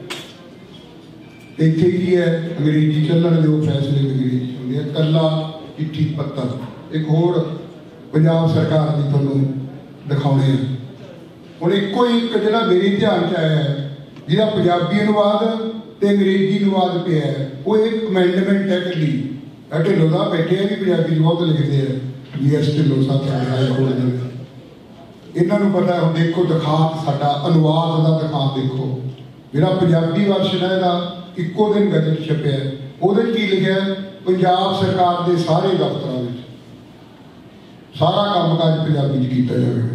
इत्थे की है अंग्रेजी चलन दो फैसले अंग्रेजी होंगे कला चिट्ठी पत्र। एक होर पंजाब सरकार की तुहानूं दिखाने हुण इक्को एक जिहड़ा मेरे ध्यान च आया है जिहड़ा पंजाबी अनुवाद ते अंग्रेजी अनुवाद पे है वो एक अमेंडमेंट है कली ढिल्लों दा बैठे है कि पंजाबी बहुत लिखते हैं जी एस ढिल्लों साहब इन्हां नूं पता है। देखो दिखात साडा अनुवाद का दिखात देखो जिहड़ा पंजाबी वर्शन है इहदा इक्को दिन गजट छपिया उहदे की लिखिआ पंजाब सरकार के सारे दफ्तरां विच सारा काम काज पंजाबी च कीता जावेगा।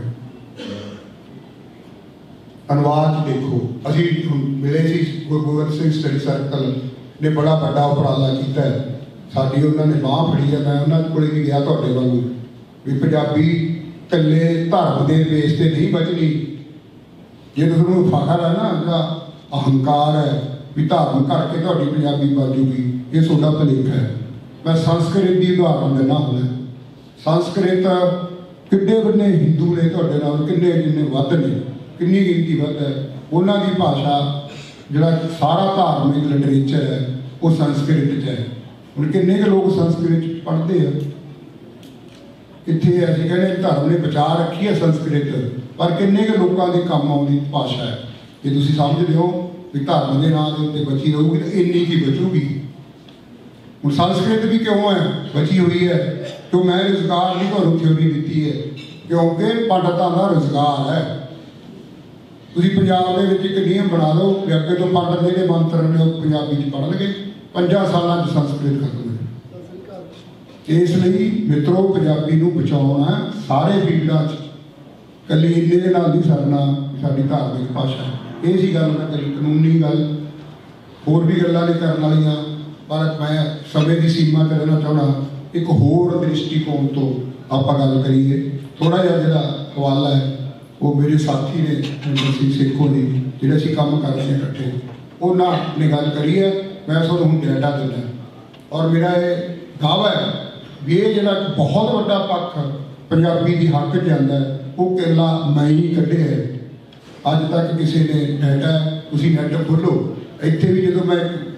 अनुवाद देखो असी मिले सी गुरु गोबिंद सिंह स्टडी सर्कल ने बड़ा बड़ा उपराला किया है। साडी उन्होंने बांह फड़ी है। मैं उन्होंने कोल भी गया तुहाडे वांगू भी पंजाबी कल्ले धर्म के बेस से नहीं बचनी। जे तुहानूं फखर है ना जिहड़ा अहंकार है भी धर्म करके तुहाडी पंजाबी बचूगी ये तुहाडा भुलेखा है। मैं संस्कृत की उदाहरण देना हुंदा। संस्कृत किड्डे बन्ने हिंदू ने तुहाडे नाल किन्ने जिन्ने वध ने किन्नी गिनती वध है उन्हां दी भाषा जिहड़ा सारा धार्मिक लिटरेचर है वो संस्कृत च है। हुण किन्ने के लोग संस्कृत पढ़ते हैं इत्थे असीं कहने धर्म ने बचा रखी है संस्कृत पर किन्ने के लोगों के काम आउंदी भाषा है। जे तुसीं समझदे हो भी धर्म के नाम के उत्ते बची रहूगी तो इन्नी की बचूगी। हुण संस्कृत भी क्यों है बची हुई है क्यों मैं रोजगार की तुहानूं थ्योरी दी है क्योंकि पंडितां का रोजगार है। तुसीं पंजाब दे विच एक नियम बना लो कि अगे तो पंडित जिहड़े मंत्र ने पंजाबी च पढ़नगे पंजां सालां च संस्कृत खत्म है। इसलिए मित्रों पंजाबी नूं बचाउणा सारे फील्डां च कल्ली इन्ने दे नाल नहीं सरना साडी धार्मिक भाषा ये सी गल मैं करी कानूनी गल होर भी गल्लां ने करन वालियां पर मैं समय की सीमा च रहना चाहना एक होर दृष्टिकोण तो आपां गल करिए थोड़ा जिहा जिहड़ा हवाला है वो मेरे साथी ने सिंह सेखों ने जिहड़े असीं काम कर रहे हैं इकट्ठे उन्हां ने गल करी है मैं तुहानूं हुण डेटा दिंदा और मेरा ये दावा है भी ये जिहड़ा बहुत वड्डा पक्ष पंजाबी दी हक च आंदा है वो किला मैं ही कढ़िया है अज तक किसी ने डाटा तुसीं नैट खोलो इत्थे भी जो मैं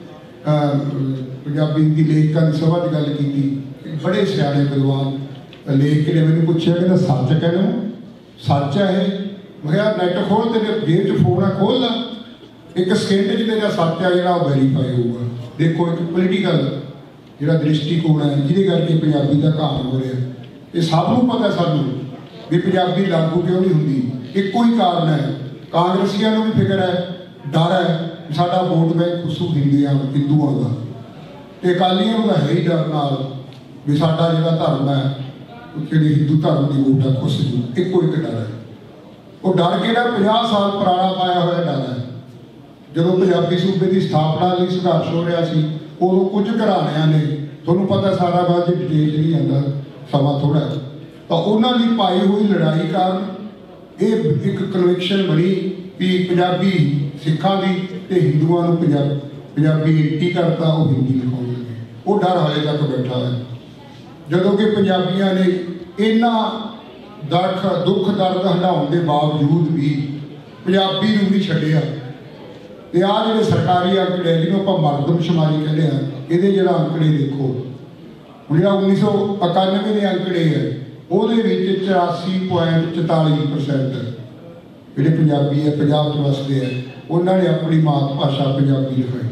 पंजाबी की लेखकां की सभा च गल की बड़े सियाणे विद्वान लेख के ने मैंने पूछा कि सच कहना सच है ये मैं कहा नैट खोल तेरे जेब च फोन है खोल ला एक सकेंड च तेरा सच है जो वेरीफाई होगा देखो एक पोलीटिकल जो दृष्टिकोण है जिहदे करके पंजाबी का घाट हो रहा है ये सबनूं पता सानूं भी पंजाबी लागू क्यों नहीं होंदी एको ही कारण है कांग्रेसियों को भी फिक्र है डर है साडा वोट बैंक खुसू हिंदुआं हिंदुआं का ते अकालियां नूं तां है ही डर नाल भी साडा जिहड़ा धर्म है जिहड़ी हिंदू धर्म की वोट है खुस जू एको एक डर है वो डर किहड़ा पचास साल पुराना पाया हुआ डर है जदों पंजाबी सूबे की स्थापना लई संघर्ष हो रहा सी उदों कुछ घराणिਆਂ ने तुहानूं पता सारा बात डिटेल नहीं आंदा समा थोड़ा तो उन्होंने पाई हुई लड़ाई कारण ये एक कन्विक्शन बनी भी पंजाबी सिखां की ते हिंदुआं नूं पंजाब पंजाबी एंटी करता वो हिंदी लिखाउण लगे वो डर हाले तक बैठा है जदों कि पंजाबियां ने इन्ना दख दुख दर्द हंडाउण के बावजूद भी पंजाबी नूं नहीं छड्डिया ते आ जिहड़े सरकारी आंकड़े जिन्हों आपां मरदमशुमारी कहते हैं ये जिहड़ा आंकड़े देखो हुण जिहड़ा उन्नीस सौ इकानवे के आंकड़े है ਉਹਦੇ ਵਿੱਚ चौरासी पॉइंट चौताली परसेंट ਜਿਹੜੇ ਪੰਜਾਬੀ ਹੈ ਪੰਜਾਬ 'ਚ ਵਸਦੇ ਹੈ ਉਹਨਾਂ ਨੇ ਆਪਣੀ ਮਾਤ ਭਾਸ਼ਾ ਪੰਜਾਬੀ ਲਿਖਾਈ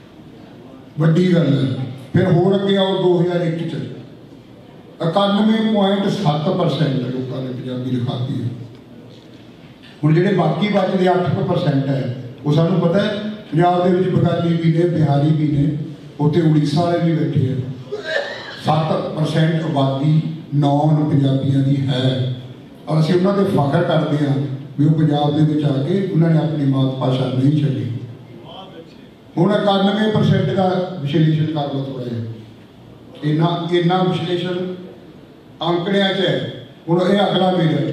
ਵੱਡੀ ਗੱਲ ਹੈ ਫਿਰ ਹੋਰ ਅੱਗੇ ਆਓ दो हज़ार एक 'ਚ इक्यानवे पॉइंट सत्त परसेंट ਲੋਕਾਂ ਨੇ ਪੰਜਾਬੀ ਲਿਖਾਤੀ ਹੈ ਹੁਣ ਜਿਹੜੇ ਬਾਕੀ ਬਚਦੇ ਅੱਠ परसेंट ਹੈ ਉਹ ਸਾਨੂੰ ਪਤਾ ਹੈ ਪੰਜਾਬ ਦੇ ਵਿੱਚ ਬੰਗਾਲੀ ਵੀ ਨੇ ਬਿਹਾਰੀ ਵੀ ਨੇ ਉੱਥੇ ਉੜੀਸਾ ਵਾਲੇ ਵੀ ਬੈਠੇ ਹੈ सत्त परसेंट आबादी नॉन पंजाबियों की है और असीं उन्हां ते फखर करते हैं भी वो पंजाब दे विच आके उन्होंने अपनी मात भाषा नहीं छड्डी हुण इक्यानवे परसेंट का विश्लेषण कर लो थोड़ा जिहा इन्ना इन्ना विश्लेषण आंकड़ियां च है हुण ये अगला मेरा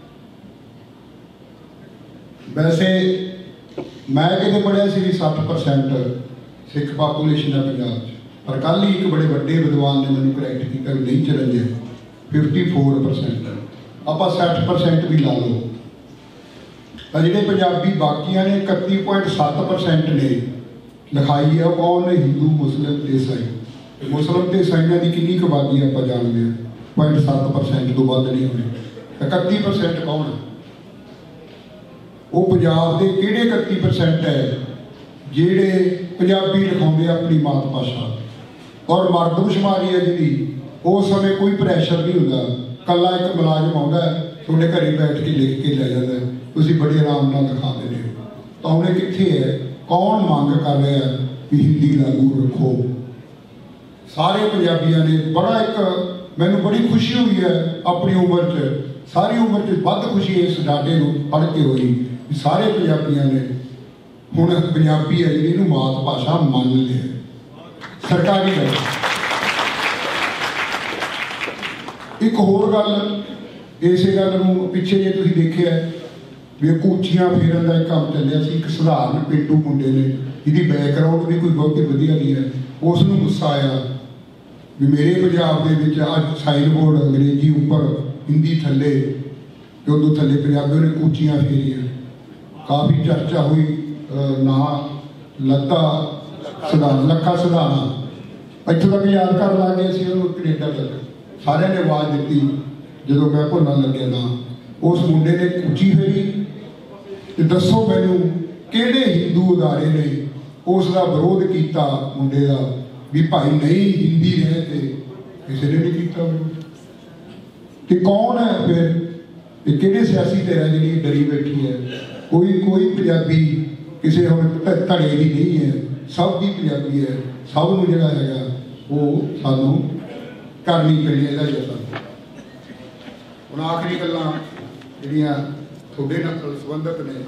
वैसे मैं किते पढ़िया सी भी सठ परसेंट सिख पापूलेशन है पंजाब च पर कल ही एक बड़े बड़े विद्वान ने मैंने करैक्ट किया नहीं चरंजे फिफ्टी फोर परसेंट आप सठ परसेंट भी ला लो जोड़े पंजाबी बाकिया ने इकती पॉइंट सत्त परसेंट ने लिखाई है कौन ने हिंदू मुस्लिम ते ईसाई मुस्लिम ते ईसाइयों की कितनी आबादी आप जानते हैं पॉइंट सत्त परसेंट तो वध नहीं होने इकती परसेंट कौन है वो पंजाब के किहड़े इकती परसेंट है जिहड़े पंजाबी लिखाउंदे अपनी मात भाषा और मरदमशुमारी है जी उस समय कोई प्रैशर नहीं होता कला एक मुलाजम आता है थोड़े घरे बैठ के लिख के लै जाता है तुसीं बड़े आराम नाल लिखा देते हो तो उन्हें कित्थे है कौन मांग कर रहा है भी हिंदी लागू रखो सारे पंजाबियों ने बड़ा एक मैनूं बड़ी खुशी हुई है अपनी उम्र च सारी उम्र च वध खुशी इस डाटे को पढ़ के हुई सारे पंजाबियों ने हुण पंजाबी है जी इहनूं मात भाषा मान लिया सरकारी गल एक होर गल इस गल नूं पिछे जे तुसीं देखिआ भी कूचियां फेरन का एक काम चलिया सी एक सधारण पेंडू मुंडे ने जिहदी बैकग्राउंड भी कोई बहुती वधिया नहीं है उस नूं गुस्सा आया भी मेरे पंजाब दे विच अज साइन बोर्ड अंग्रेजी उपर हिंदी थले ते उदों थले पंजाबियों ने कूचियां फेरियां काफ़ी चर्चा हुई ना लद्दा सधारण लखा सधारणा इत्थों तक याद कर ला गए असीं उहनूं कनेडा तक सारिਆਂ ने आवाज़ दी जो मैं भुलण लग्या ना उस मुंडे ने कूची फेरी ते दसो मैनूं किहड़े हिंदू अदारे ने उसका विरोध किया मुंडे का भी भाई नहीं हिंदी रहे थे किसी ने नहीं किया विरोध ते कौन है फिर किहड़े सियासी धिर है जिहड़ी डरी बैठी है कोई कोई पंजाबी किसी हुण धड़े की नहीं है सब की पंजाबी है सब नूं जिहड़ा हैगा वो सानूं करनी पैनी है। जैसा हुण आखिरी गल्लां जिहड़ियां तुहाडे नाल संबंधित ने,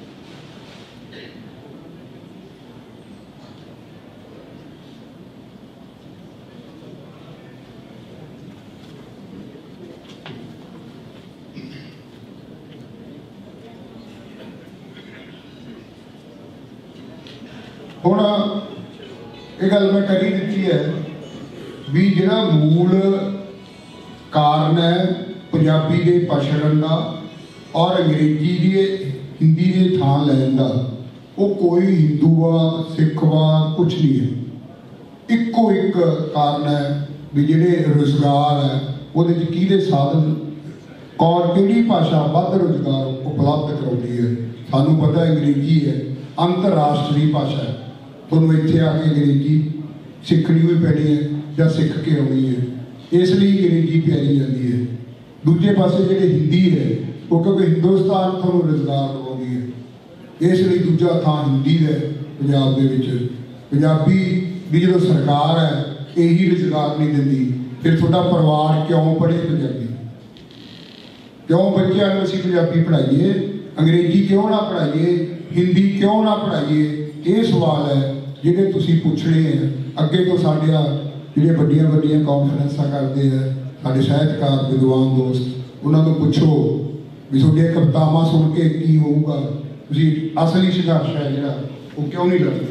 हुण ये गल मैं करी दी है भी जिहड़ा मूल कारण है पंजाबी के पछड़न का और अंग्रेजी की हिंदी के थान लैन का, वो कोई हिंदूवाद सिखवाद कुछ नहीं है। इको एक कारण है भी जिहड़े रोजगार है वो किहदे साधन कौन किहड़ी भाषा वध रोजगार उपलब्ध कराउंदी है। सानू पता अंग्रेजी है अंतरराष्ट्रीय भाषा है, तुहानूं इत्थे आके अंग्रेजी सीखनी भी पैनी है या सीख के आनी है, इसलिए अंग्रेजी प्यारी जाती है। दूजे पासे जिहड़ी हिंदी है वो क्योंकि हिंदुस्तान तुहानूं रोजगार दवाउंदी है, इसलिए दूजा थां हिंदी है। पंजाब दे विच पंजाबी दी जो सरकार है यही रोजगार नहीं दिंदी, फिर तुहाडा परिवार क्यों पढ़े पंजाबी, क्यों बच्चों को असीं पंजाबी पढ़ाइए, अंग्रेजी क्यों ना पढ़ाइए, हिंदी क्यों ना पढ़ाइए। ये सवाल है जिहड़े तुसीं पुछणे हैं। अगे तो साडियां जिहड़े वड्डियां वड्डियां कॉन्फ्रेंसां करते हैं साडे साहित्यकार विद्वान दोस्त, उन्होंने पुछो भी तुहाडीआं कवितावां सुन के की होऊगा, तुसीं असली संघर्ष है जिहड़ा वो क्यों नहीं लड़दे।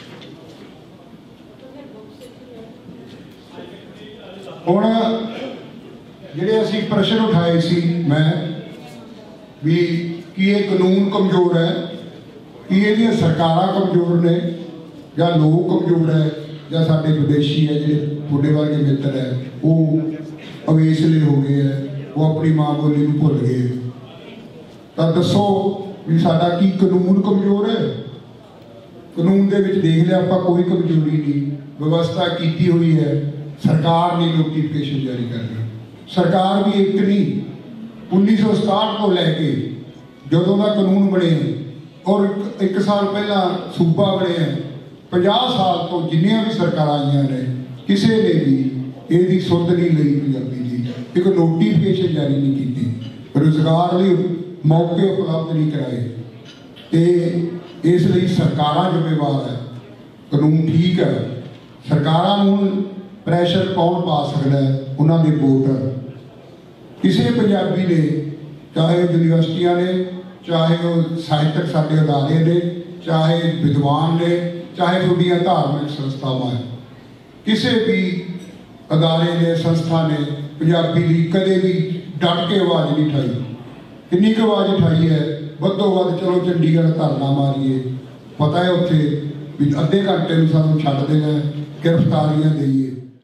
हुण जिहड़े असीं प्रश्न उठाए सी मैं भी कि ये कानून कमजोर है, कि ये सरकारां कमजोर ने या लोग कमजोर है या साडे विदेशी है जिहड़े तुहाडे वर्गे मित्र है वो अवेसले हो गए हैं, वो अपनी माँ बोली नूं भुल गए। तो दसो भी साडा की कानून कमजोर है? कानून दे विच देख लिया आपां कोई कमजोरी नहीं, व्यवस्था की हुई है, सरकार ने नोटिफिकेशन जारी करनी। सरकार भी एक नहीं, उन्नीस सौ सताहठ को लैके जदों का कानून बने और एक, एक साल पहला सूबा बने हैं, पचास साल तो जिन्नियां भी सरकार आईयां ने किसी ने भी यही सुध नहीं लई पंजाबी की, एक नोटिफिकेशन जारी नहीं की, रोजगार लिए मौके उपलब्ध नहीं कराए। तो इसलिए सरकारां जिम्मेवार है, कानून ठीक है, सरकारां नूं प्रैशर कौन पा सकता है? उन्होंने वोटर। किसी पंजाबी ने चाहे यूनिवर्सिटियां ने, चाहे वो साहित्यक साडे अदारे ने, चाहे विद्वान ने, चाहे थोड़ियां धार्मिक संस्थावां है, किसी भी अदारे ने संस्था ने पंजाबी की कदे भी डट के आवाज़ नहीं उठाई। किन्नी क आवाज़ उठाई है? वधो वध चलो चंडीगढ़ धरना मारीए, पता है उत्थे भी अद्धे घंटे में सानूं छड्ड देना, गिरफ्तारियां देइए।